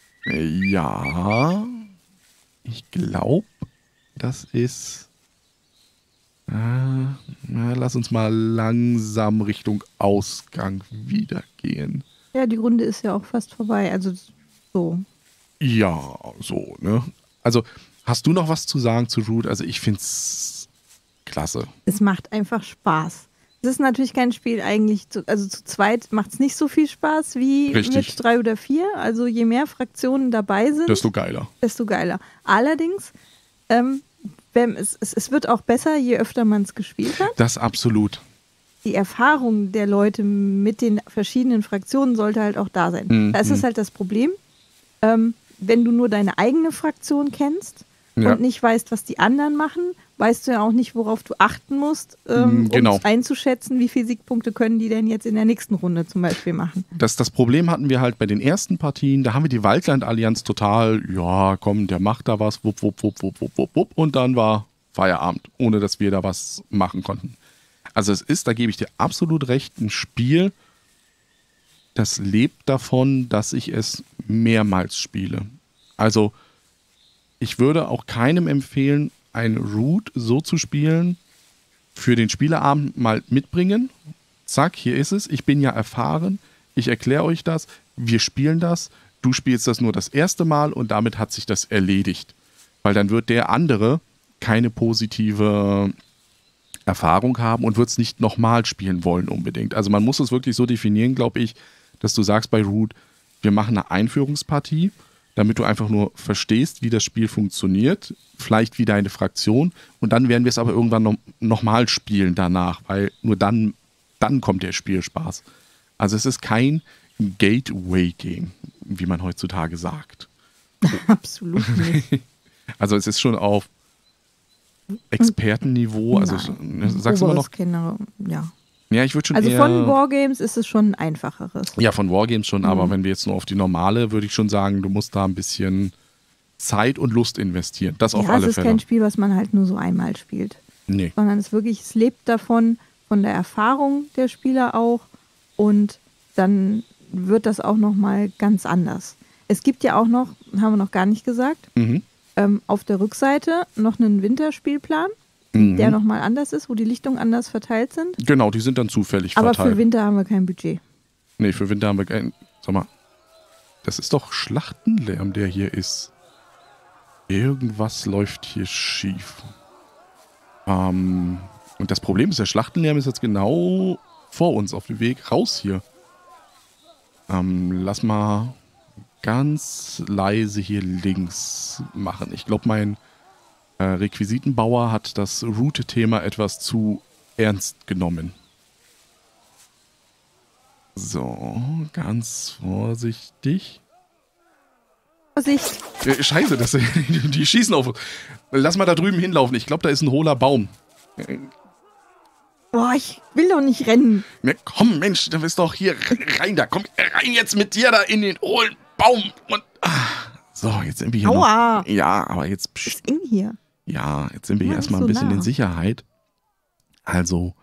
Speaker 1: Ja, ich glaube, das ist... lass uns mal langsam Richtung Ausgang wieder gehen.
Speaker 2: Ja, die Runde ist ja auch fast vorbei. Also so.
Speaker 1: Ja, so, ne? Also, hast du noch was zu sagen zu Root? Also, ich finde es klasse.
Speaker 2: Es macht einfach Spaß. Es ist natürlich kein Spiel eigentlich, zu zweit macht es nicht so viel Spaß wie mit 3 oder 4. Also je mehr Fraktionen dabei sind,
Speaker 1: desto geiler.
Speaker 2: Allerdings, es wird auch besser, je öfter man es gespielt hat.
Speaker 1: Das absolut.
Speaker 2: Die Erfahrung der Leute mit den verschiedenen Fraktionen sollte halt auch da sein. Da ist es halt das Problem, wenn du nur deine eigene Fraktion kennst und nicht weißt, was die anderen machen, weißt du ja auch nicht, worauf du achten musst, um einzuschätzen, wie viele Siegpunkte können die denn jetzt in der nächsten Runde zum Beispiel machen.
Speaker 1: Das Problem hatten wir halt bei den ersten Partien, da haben wir die Waldland-Allianz total, ja komm, der macht da was, wupp, wupp, wupp, wupp, wupp, wupp, wupp, und dann war Feierabend, ohne dass wir da was machen konnten. Also es ist, da gebe ich dir absolut recht, ein Spiel, das lebt davon, dass ich es mehrmals spiele. Also ich würde auch keinem empfehlen, ein Root so zu spielen, für den Spieleabend mal mitbringen. Zack, hier ist es. Ich bin ja erfahren. Ich erkläre euch das. Wir spielen das. Du spielst das nur das erste Mal und damit hat sich das erledigt. Weil dann wird der andere keine positive Erfahrung haben und wird es nicht nochmal spielen wollen unbedingt. Also man muss es wirklich so definieren, glaube ich, dass du sagst bei Root, wir machen eine Einführungspartie. damit du einfach nur verstehst, wie das Spiel funktioniert, vielleicht wie deine Fraktion und dann werden wir es aber irgendwann nochmal spielen danach, weil nur dann kommt der Spielspaß. Also es ist kein Gateway-Game, wie man heutzutage sagt.
Speaker 2: Absolut nicht.
Speaker 1: Also es ist schon auf Expertenniveau, also sagst du immer noch...
Speaker 2: Ja.
Speaker 1: Ja, ich würde schon
Speaker 2: also
Speaker 1: eher...
Speaker 2: von Wargames ist es schon ein einfacheres.
Speaker 1: Ja, von Wargames schon, aber wenn wir jetzt nur auf die normale, würde ich schon sagen, du musst da ein bisschen Zeit und Lust investieren. Das auf alle Fälle.
Speaker 2: Es ist kein Spiel, was man halt nur so einmal spielt.
Speaker 1: Nee.
Speaker 2: Sondern es lebt davon, von der Erfahrung der Spieler auch und dann wird das auch nochmal ganz anders. Es gibt ja auch noch, haben wir noch gar nicht gesagt, auf der Rückseite noch einen Winterspielplan, der nochmal anders ist, wo die Lichtungen anders verteilt sind.
Speaker 1: Genau, die sind dann zufällig verteilt.
Speaker 2: Aber für Winter haben wir kein Budget.
Speaker 1: Nee, für Winter haben wir kein... Sag mal, das ist doch Schlachtenlärm, der hier ist. Irgendwas läuft hier schief. Und das Problem ist, der Schlachtenlärm ist jetzt genau vor uns auf dem Weg raus hier. Lass mal ganz leise hier links machen. Ich glaube, mein Requisitenbauer hat das Route-Thema etwas zu ernst genommen. So, ganz vorsichtig.
Speaker 2: Vorsicht.
Speaker 1: Scheiße, die schießen auf. Lass mal da drüben hinlaufen. Ich glaube, da ist ein hohler Baum.
Speaker 2: Boah, ich will doch nicht rennen.
Speaker 1: Ja, komm, Mensch, da bist doch hier rein da. Komm rein jetzt mit dir da in den hohlen Baum. Und, so, jetzt sind wir hier
Speaker 2: Aua.
Speaker 1: noch. Ja, aber jetzt...
Speaker 2: Ist eng hier.
Speaker 1: Ja, jetzt sind wir hier
Speaker 2: Ja,
Speaker 1: erstmal
Speaker 2: so
Speaker 1: ein bisschen
Speaker 2: nah.
Speaker 1: in Sicherheit. Also,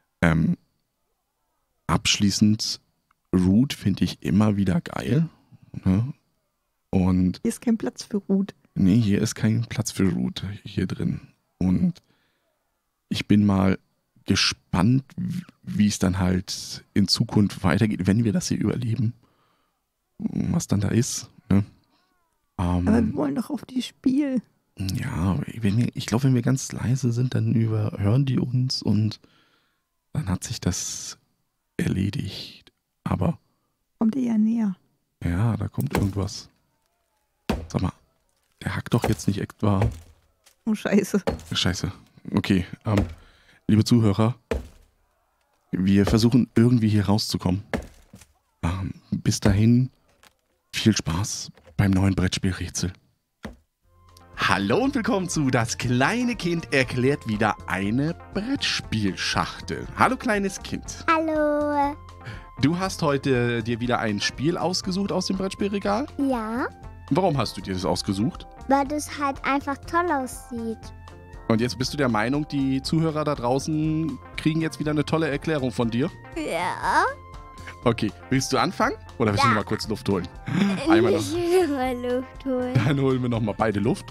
Speaker 1: abschließend, Root finde ich immer wieder geil. Ne? Und
Speaker 2: Hier ist kein Platz für Ruth.
Speaker 1: nee, hier ist kein Platz für Root hier drin. Und ich bin mal gespannt, wie es dann halt in Zukunft weitergeht, wenn wir das hier überleben. Was dann da ist. Ne?
Speaker 2: Aber wir wollen doch auf die Spiel.
Speaker 1: Ja, ich glaube, wenn wir ganz leise sind, dann überhören die uns und dann hat sich das erledigt. Aber
Speaker 2: Kommt ihr ja näher.
Speaker 1: ja, da kommt irgendwas. Sag mal, der hackt doch jetzt nicht etwa...
Speaker 2: Oh, scheiße.
Speaker 1: Scheiße. Okay, liebe Zuhörer, wir versuchen irgendwie hier rauszukommen. Bis dahin, viel Spaß beim neuen Brettspielrätsel. Hallo und willkommen zu Das kleine Kind erklärt wieder eine Brettspielschachtel. Hallo kleines Kind.
Speaker 3: Hallo.
Speaker 1: Du hast heute dir wieder ein Spiel ausgesucht aus dem Brettspielregal.
Speaker 3: Ja,
Speaker 1: Warum hast du dir das ausgesucht?
Speaker 3: weil das halt einfach toll aussieht.
Speaker 1: Und jetzt bist du der Meinung, die Zuhörer da draußen kriegen jetzt wieder eine tolle Erklärung von dir?
Speaker 3: Ja.
Speaker 1: Okay, willst du anfangen? Oder willst du noch mal kurz Luft holen? Einmal noch.
Speaker 3: Ich will mal Luft holen.
Speaker 1: Dann holen wir noch mal beide Luft.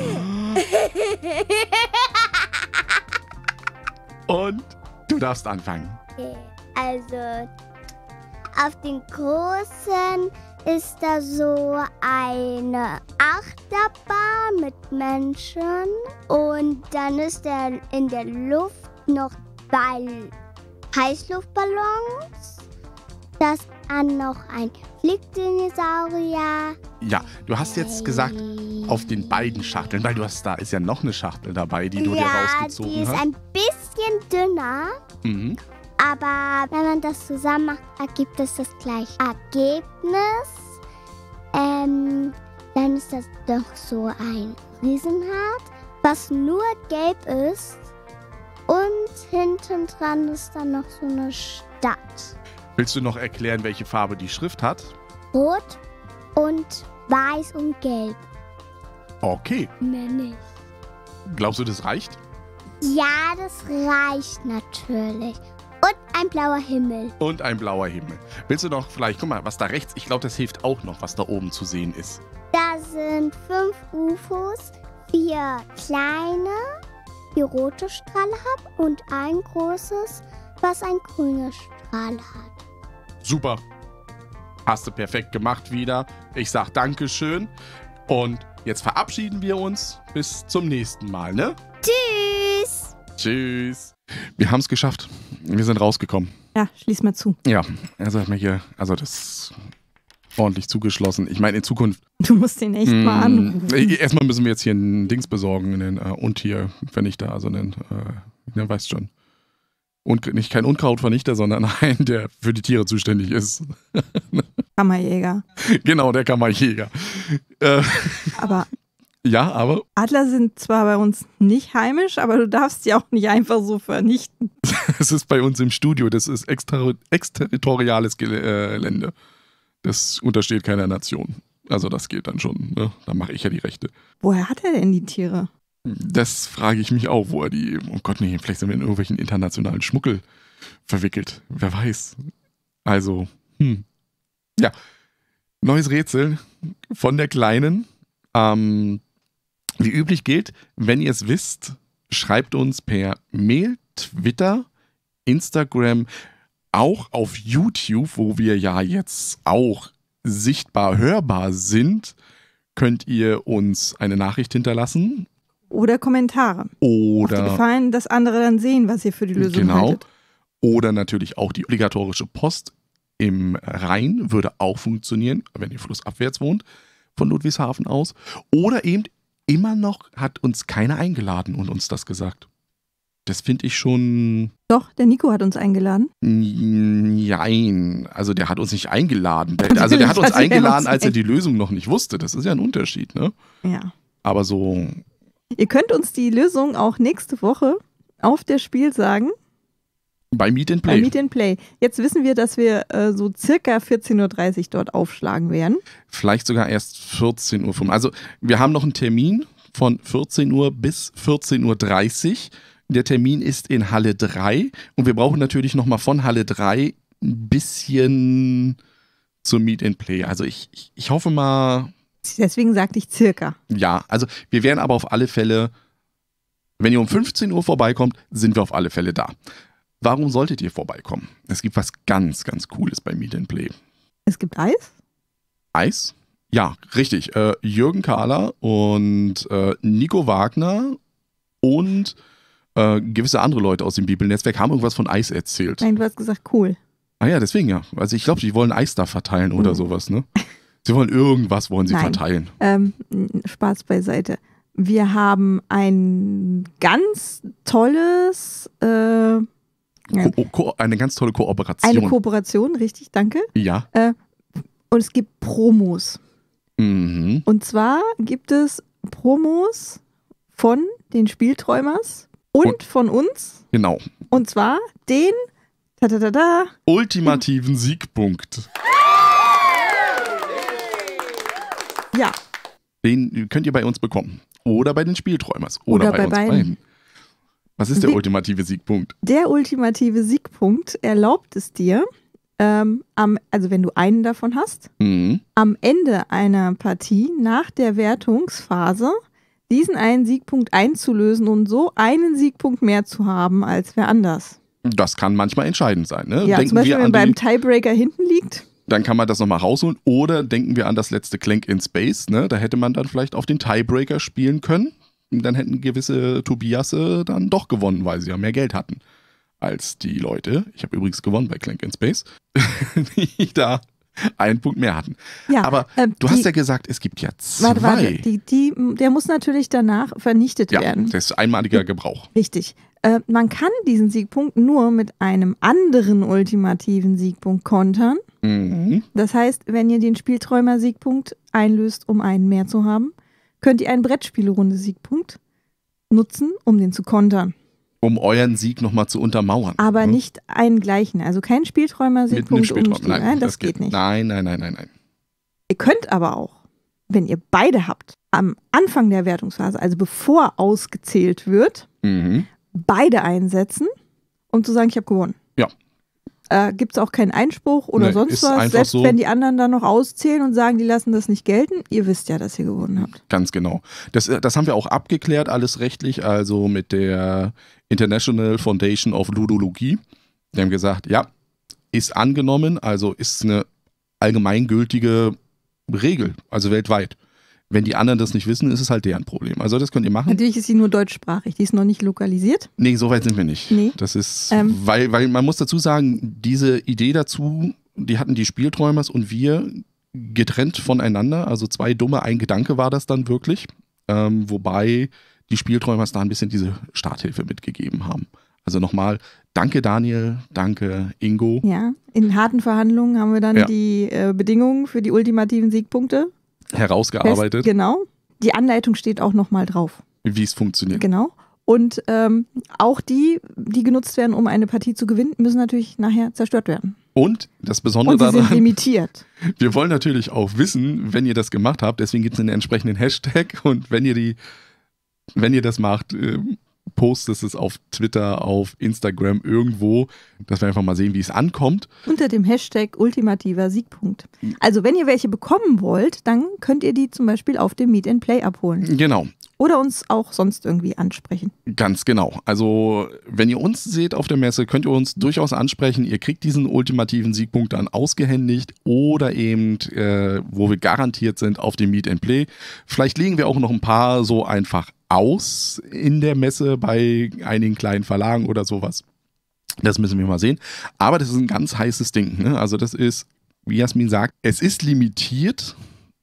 Speaker 1: Und du darfst anfangen.
Speaker 3: Okay. Also, auf den großen ist da so eine Achterbahn mit Menschen und dann ist da in der Luft noch Heißluftballons. Das an noch ein Fliegdinosaurier.
Speaker 1: Ja, du hast jetzt gesagt, auf den beiden Schachteln, weil da ist ja noch eine Schachtel dabei, die du dir rausgezogen
Speaker 3: die ist
Speaker 1: hast.
Speaker 3: ein bisschen dünner,
Speaker 1: Mhm.
Speaker 3: aber wenn man das zusammen macht, ergibt es das gleiche Ergebnis. Dann ist das doch so ein Riesenrad, was nur gelb ist und hinten dran ist dann noch so eine Stadt.
Speaker 1: Willst du noch erklären, welche Farbe die Schrift hat?
Speaker 3: Rot und weiß und gelb.
Speaker 1: Okay.
Speaker 3: Mehr nicht.
Speaker 1: Glaubst du, das reicht?
Speaker 3: Ja, das reicht natürlich. Und ein blauer Himmel.
Speaker 1: Und ein blauer Himmel. Willst du noch vielleicht, guck mal, was da rechts, ich glaube, das hilft auch noch, was da oben zu sehen ist.
Speaker 3: Da sind 5 UFOs, 4 kleine, die rote Strahle haben und ein großes, was ein grüner Strahl hat.
Speaker 1: Super. Hast du perfekt gemacht wieder. Ich sag Dankeschön. Und jetzt verabschieden wir uns. Bis zum nächsten Mal, ne?
Speaker 3: Tschüss!
Speaker 1: Tschüss. Wir haben es geschafft. Wir sind rausgekommen.
Speaker 2: Ja, schließ mal zu.
Speaker 1: Ja, also hat mir hier, also das ordentlich zugeschlossen. Ich meine, in Zukunft.
Speaker 2: Du musst den echt mal anrufen.
Speaker 1: Erstmal müssen wir jetzt hier ein Dings besorgen, einen Untiervernichter, also einen, weißt schon. Und nicht kein Unkrautvernichter, sondern einen, der für die Tiere zuständig ist.
Speaker 2: Kammerjäger.
Speaker 1: Genau, der Kammerjäger.
Speaker 2: Aber.
Speaker 1: Ja, aber.
Speaker 2: Adler sind zwar bei uns nicht heimisch, aber du darfst sie auch nicht einfach so vernichten.
Speaker 1: Es ist bei uns im Studio, das ist exterritoriales Gelände. Das untersteht keiner Nation. Also das geht dann schon, ne? Da mache ich ja die Rechte.
Speaker 2: Woher hat er denn die Tiere?
Speaker 1: Das frage ich mich auch, wo er die, oh Gott, nee, vielleicht sind wir in irgendwelchen internationalen Schmuggel verwickelt. Wer weiß. Also, Ja, neues Rätsel von der Kleinen. Wie üblich gilt, wenn ihr es wisst, schreibt uns per Mail, Twitter, Instagram, auch auf YouTube, wo wir ja jetzt auch sichtbar hörbar sind, könnt ihr uns eine Nachricht hinterlassen.
Speaker 2: Oder Kommentare.
Speaker 1: Oder
Speaker 2: auf die gefallen, dass andere dann sehen, was ihr für die Lösung haltet.
Speaker 1: Oder natürlich auch die obligatorische Post im Rhein würde auch funktionieren, wenn ihr flussabwärts wohnt, von Ludwigshafen aus. Oder eben immer noch hat uns keiner eingeladen und uns das gesagt. Das finde ich schon...
Speaker 2: Doch, der Nico hat uns eingeladen.
Speaker 1: Nein, also der hat uns nicht eingeladen. Also der hat uns eingeladen, als er die Lösung noch nicht wusste. Das ist ja ein Unterschied, ne?
Speaker 2: Ja.
Speaker 1: Aber so...
Speaker 2: Ihr könnt uns die Lösung auch nächste Woche auf der Spiel sagen.
Speaker 1: Bei Meet and Play.
Speaker 2: Bei Meet and Play. Jetzt wissen wir, dass wir so circa 14.30 Uhr dort aufschlagen werden.
Speaker 1: Vielleicht sogar erst 14.05 Uhr. Also wir haben noch einen Termin von 14 Uhr bis 14.30 Uhr. Der Termin ist in Halle 3 und wir brauchen natürlich nochmal von Halle 3 ein bisschen zum Meet and Play. Also ich hoffe mal...
Speaker 2: Deswegen sagte ich circa.
Speaker 1: Ja, also wir werden aber auf alle Fälle, wenn ihr um 15 Uhr vorbeikommt, sind wir auf alle Fälle da. Warum solltet ihr vorbeikommen? Es gibt was ganz, ganz Cooles bei Meet and Play.
Speaker 2: Es gibt Eis?
Speaker 1: Eis? Ja, richtig. Jürgen Kahler und Nico Wagner und gewisse andere Leute aus dem Bibelnetzwerk haben irgendwas von Eis erzählt.
Speaker 2: Nein, du hast gesagt cool.
Speaker 1: Ah ja, deswegen ja. Also ich glaube, die wollen Eis da verteilen oder sowas, ne? Sie wollen irgendwas, verteilen.
Speaker 2: Spaß beiseite. Wir haben ein ganz tolles...
Speaker 1: eine ganz tolle Kooperation.
Speaker 2: Eine Kooperation, richtig, danke.
Speaker 1: Ja.
Speaker 2: Und es gibt Promos.
Speaker 1: Mhm.
Speaker 2: Und zwar gibt es Promos von den Spielträumers und von uns.
Speaker 1: Genau.
Speaker 2: Und zwar den
Speaker 1: ultimativen Siegpunkt.
Speaker 2: Ja.
Speaker 1: Den könnt ihr bei uns bekommen. Oder bei den Spielträumers. Oder bei uns beiden. Was ist der ultimative Siegpunkt?
Speaker 2: Der ultimative Siegpunkt erlaubt es dir, also wenn du einen davon hast, am Ende einer Partie nach der Wertungsphase diesen einen Siegpunkt einzulösen und so einen Siegpunkt mehr zu haben als wer anders.
Speaker 1: Das kann manchmal entscheidend sein. Ne?
Speaker 2: Ja,
Speaker 1: denken
Speaker 2: zum Beispiel,
Speaker 1: wir
Speaker 2: wenn beim Tiebreaker hinten liegt.
Speaker 1: Dann kann man das nochmal rausholen. Oder denken wir an das letzte Clank in Space. Ne? Da hätte man dann vielleicht auf den Tiebreaker spielen können. Dann hätten gewisse Tobiasse dann doch gewonnen, weil sie ja mehr Geld hatten als die Leute. Ich habe übrigens gewonnen bei Clank in Space. Die da einen Punkt mehr hatten. Ja, aber du hast ja gesagt, es gibt ja zwei.
Speaker 2: Warte, der muss natürlich danach vernichtet werden.
Speaker 1: Das ist einmaliger Gebrauch.
Speaker 2: Richtig. Man kann diesen Siegpunkt nur mit einem anderen ultimativen Siegpunkt kontern.
Speaker 1: Mhm.
Speaker 2: Das heißt, wenn ihr den Spielträumer-Siegpunkt einlöst, um einen mehr zu haben, könnt ihr einen Brettspielrunde-Siegpunkt nutzen, um den zu kontern.
Speaker 1: Um euren Sieg nochmal zu untermauern.
Speaker 2: Aber nicht einen gleichen. Also kein Spielträumer-Siegpunkt.
Speaker 1: Nein,
Speaker 2: das geht nicht.
Speaker 1: Nein.
Speaker 2: Ihr könnt aber auch, wenn ihr beide habt, am Anfang der Wertungsphase, also bevor ausgezählt wird, beide einsetzen, um zu sagen, ich habe gewonnen.
Speaker 1: Ja.
Speaker 2: Gibt es auch keinen Einspruch oder sonst was. Selbst so, wenn die anderen dann noch auszählen und sagen, die lassen das nicht gelten, ihr wisst ja, dass ihr gewonnen habt.
Speaker 1: Ganz genau. Das haben wir auch abgeklärt, alles rechtlich, also mit der International Foundation of Ludologie. Die haben gesagt, ja, ist angenommen, also ist eine allgemeingültige Regel, also weltweit. Wenn die anderen das nicht wissen, ist es halt deren Problem. Also das könnt ihr machen.
Speaker 2: Natürlich ist sie nur deutschsprachig, die ist noch nicht lokalisiert.
Speaker 1: Nee, so weit sind wir nicht.
Speaker 2: Nee.
Speaker 1: Das ist, weil man muss dazu sagen, diese Idee dazu, die hatten die Spielträumers und wir getrennt voneinander, also 2 dumme, ein Gedanke war das dann wirklich, wobei die Spielträumers da ein bisschen diese Starthilfe mitgegeben haben. Also nochmal, danke Daniel, danke Ingo.
Speaker 2: Ja, in harten Verhandlungen haben wir dann die Bedingungen für die ultimativen Siegpunkte
Speaker 1: herausgearbeitet.
Speaker 2: Genau. Die Anleitung steht auch nochmal drauf.
Speaker 1: Wie es funktioniert.
Speaker 2: Genau. Und auch die genutzt werden, um eine Partie zu gewinnen, müssen natürlich nachher zerstört werden.
Speaker 1: Und das Besondere
Speaker 2: daran, sind limitiert.
Speaker 1: Wir wollen natürlich auch wissen, wenn ihr das gemacht habt, deswegen gibt es einen entsprechenden Hashtag und wenn ihr das macht, postet es auf Twitter, auf Instagram, irgendwo, dass wir einfach mal sehen, wie es ankommt.
Speaker 2: Unter dem Hashtag ultimativer Siegpunkt. Also wenn ihr welche bekommen wollt, dann könnt ihr die zum Beispiel auf dem Meet and Play abholen.
Speaker 1: Genau.
Speaker 2: Oder uns auch sonst irgendwie ansprechen.
Speaker 1: Ganz genau. Also wenn ihr uns seht auf der Messe, könnt ihr uns durchaus ansprechen. Ihr kriegt diesen ultimativen Siegpunkt dann ausgehändigt oder eben, wo wir garantiert sind, auf dem Meet and Play. Vielleicht legen wir auch noch ein paar so einfach aus in der Messe bei einigen kleinen Verlagen oder sowas. Das müssen wir mal sehen. Aber das ist ein ganz heißes Ding. Ne? Also das ist, wie Jasmin sagt, es ist limitiert.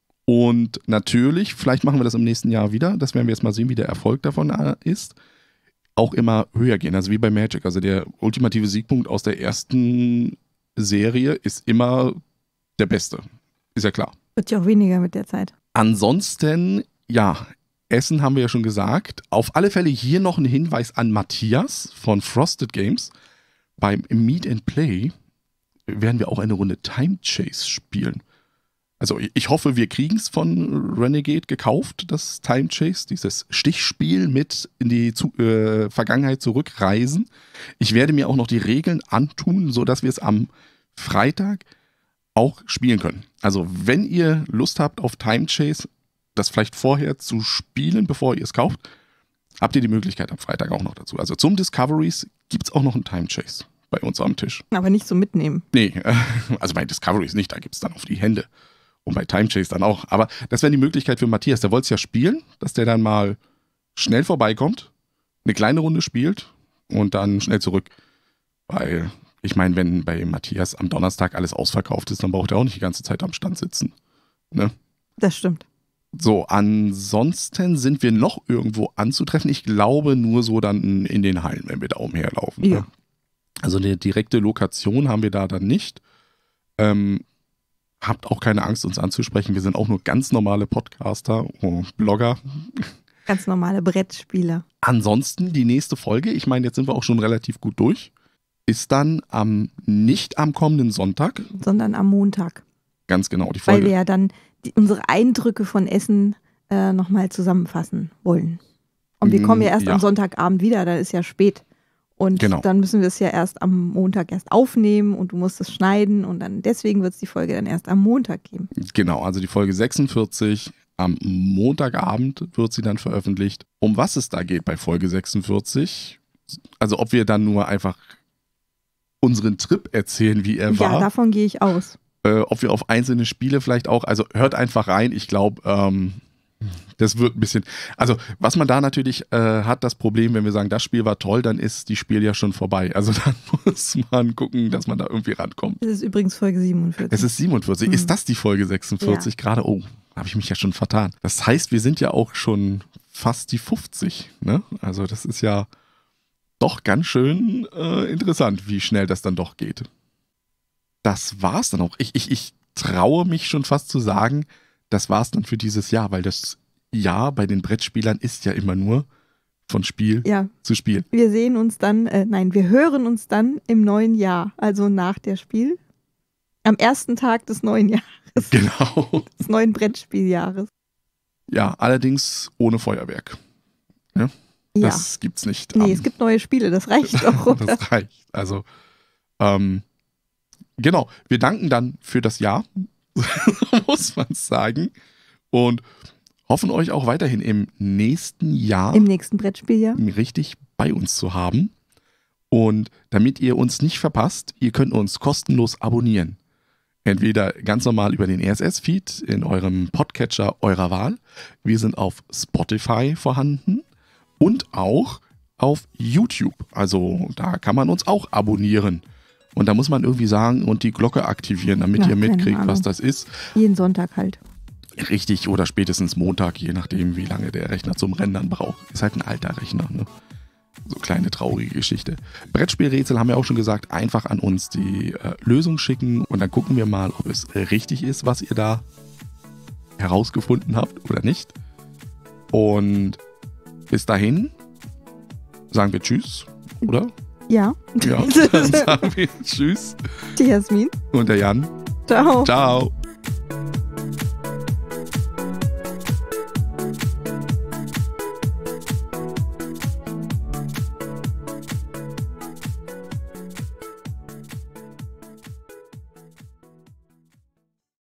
Speaker 1: Und natürlich, vielleicht machen wir das im nächsten Jahr wieder, das werden wir jetzt mal sehen, wie der Erfolg davon ist, auch immer höher gehen, also wie bei Magic. Also der ultimative Siegpunkt aus der ersten Serie ist immer der beste, ist ja klar.
Speaker 2: Wird ja auch weniger mit der Zeit.
Speaker 1: Ansonsten, ja, Essen haben wir ja schon gesagt. Auf alle Fälle hier noch ein Hinweis an Matthias von Frosted Games. Beim Meet and Play werden wir auch eine Runde Time Chase spielen. Also ich hoffe, wir kriegen es von Renegade gekauft, das Time Chase, dieses Stichspiel mit in die Vergangenheit zurückreisen. Ich werde mir auch noch die Regeln antun, sodass wir es am Freitag auch spielen können. Also wenn ihr Lust habt auf Time Chase, das vielleicht vorher zu spielen, bevor ihr es kauft, habt ihr die Möglichkeit am Freitag auch noch dazu. Also zum Discoveries gibt es auch noch einen Time Chase bei uns am Tisch.
Speaker 2: Aber nicht so mitnehmen.
Speaker 1: Nee, also bei Discoveries nicht, da gibt es dann auf die Hände. Und bei Time Chase dann auch. Aber das wäre die Möglichkeit für Matthias, der wollte es ja spielen, dass der dann mal schnell vorbeikommt, eine kleine Runde spielt und dann schnell zurück. Weil, ich meine, wenn bei Matthias am Donnerstag alles ausverkauft ist, dann braucht er auch nicht die ganze Zeit am Stand sitzen. Ne?
Speaker 2: Das stimmt.
Speaker 1: So, ansonsten sind wir noch irgendwo anzutreffen. Ich glaube nur so dann in den Hallen, wenn wir da umherlaufen.
Speaker 2: Ja.
Speaker 1: Ne? Also eine direkte Lokation haben wir da dann nicht. Habt auch keine Angst, uns anzusprechen. Wir sind auch nur ganz normale Podcaster und Blogger.
Speaker 2: Ganz normale Brettspieler.
Speaker 1: Ansonsten die nächste Folge, ich meine, jetzt sind wir auch schon relativ gut durch, ist dann nicht am kommenden Sonntag.
Speaker 2: Sondern am Montag.
Speaker 1: Ganz genau, die Folge.
Speaker 2: Weil wir ja dann unsere Eindrücke von Essen nochmal zusammenfassen wollen. Und wir kommen ja erst am Sonntagabend wieder, da ist ja spät. Und dann müssen wir es ja erst am Montag erst aufnehmen und du musst es schneiden und dann deswegen wird es die Folge dann erst am Montag geben.
Speaker 1: Genau, also die Folge 46, am Montagabend wird sie dann veröffentlicht. Um was es da geht bei Folge 46, also ob wir dann nur einfach unseren Trip erzählen, wie er war.
Speaker 2: Ja, davon gehe ich aus.
Speaker 1: Ob wir auf einzelne Spiele vielleicht auch, also hört einfach rein, ich glaube, das wird ein bisschen, also was man da natürlich hat, das Problem, wenn wir sagen, das Spiel war toll, dann ist die Spiel ja schon vorbei. Also dann muss man gucken, dass man da irgendwie rankommt.
Speaker 2: Das ist übrigens Folge 47.
Speaker 1: Es ist 47. Ist das die Folge 46 gerade? Oh, habe ich mich ja schon vertan. Das heißt, wir sind ja auch schon fast die 50. Ne? Also das ist ja doch ganz schön interessant, wie schnell das dann doch geht. Das war's dann auch. Ich traue mich schon fast zu sagen, das war's dann für dieses Jahr, weil das Jahr bei den Brettspielern ist ja immer nur von Spiel zu Spiel.
Speaker 2: Wir sehen uns dann, wir hören uns dann im neuen Jahr, also nach der Spiel. Am ersten Tag des neuen Jahres.
Speaker 1: Genau.
Speaker 2: Des neuen Brettspieljahres.
Speaker 1: Ja, allerdings ohne Feuerwerk. Ne?
Speaker 2: Ja.
Speaker 1: Das gibt's nicht.
Speaker 2: Nee, es gibt neue Spiele, das reicht doch, oder?
Speaker 1: Das reicht. Also, genau. Wir danken dann für das Jahr, muss man sagen. Und hoffen euch auch weiterhin im nächsten Jahr.
Speaker 2: Im nächsten Brettspieljahr.
Speaker 1: Richtig bei uns zu haben. Und damit ihr uns nicht verpasst, ihr könnt uns kostenlos abonnieren. Entweder ganz normal über den RSS-Feed in eurem Podcatcher eurer Wahl. Wir sind auf Spotify vorhanden und auch auf YouTube. Also da kann man uns auch abonnieren. Und da muss man irgendwie sagen und die Glocke aktivieren, damit ihr mitkriegt, was das ist.
Speaker 2: Jeden Sonntag halt.
Speaker 1: Richtig, oder spätestens Montag, je nachdem, wie lange der Rechner zum Rendern braucht. Ist halt ein alter Rechner, ne? So kleine traurige Geschichte. Brettspielrätsel haben wir auch schon gesagt, einfach an uns die Lösung schicken und dann gucken wir mal, ob es richtig ist, was ihr da herausgefunden habt oder nicht. Und bis dahin sagen wir Tschüss, oder?
Speaker 2: Ja.
Speaker 1: Ja, dann sagen wir Tschüss.
Speaker 2: Die Jasmin.
Speaker 1: Und der Jan.
Speaker 2: Ciao.
Speaker 1: Ciao.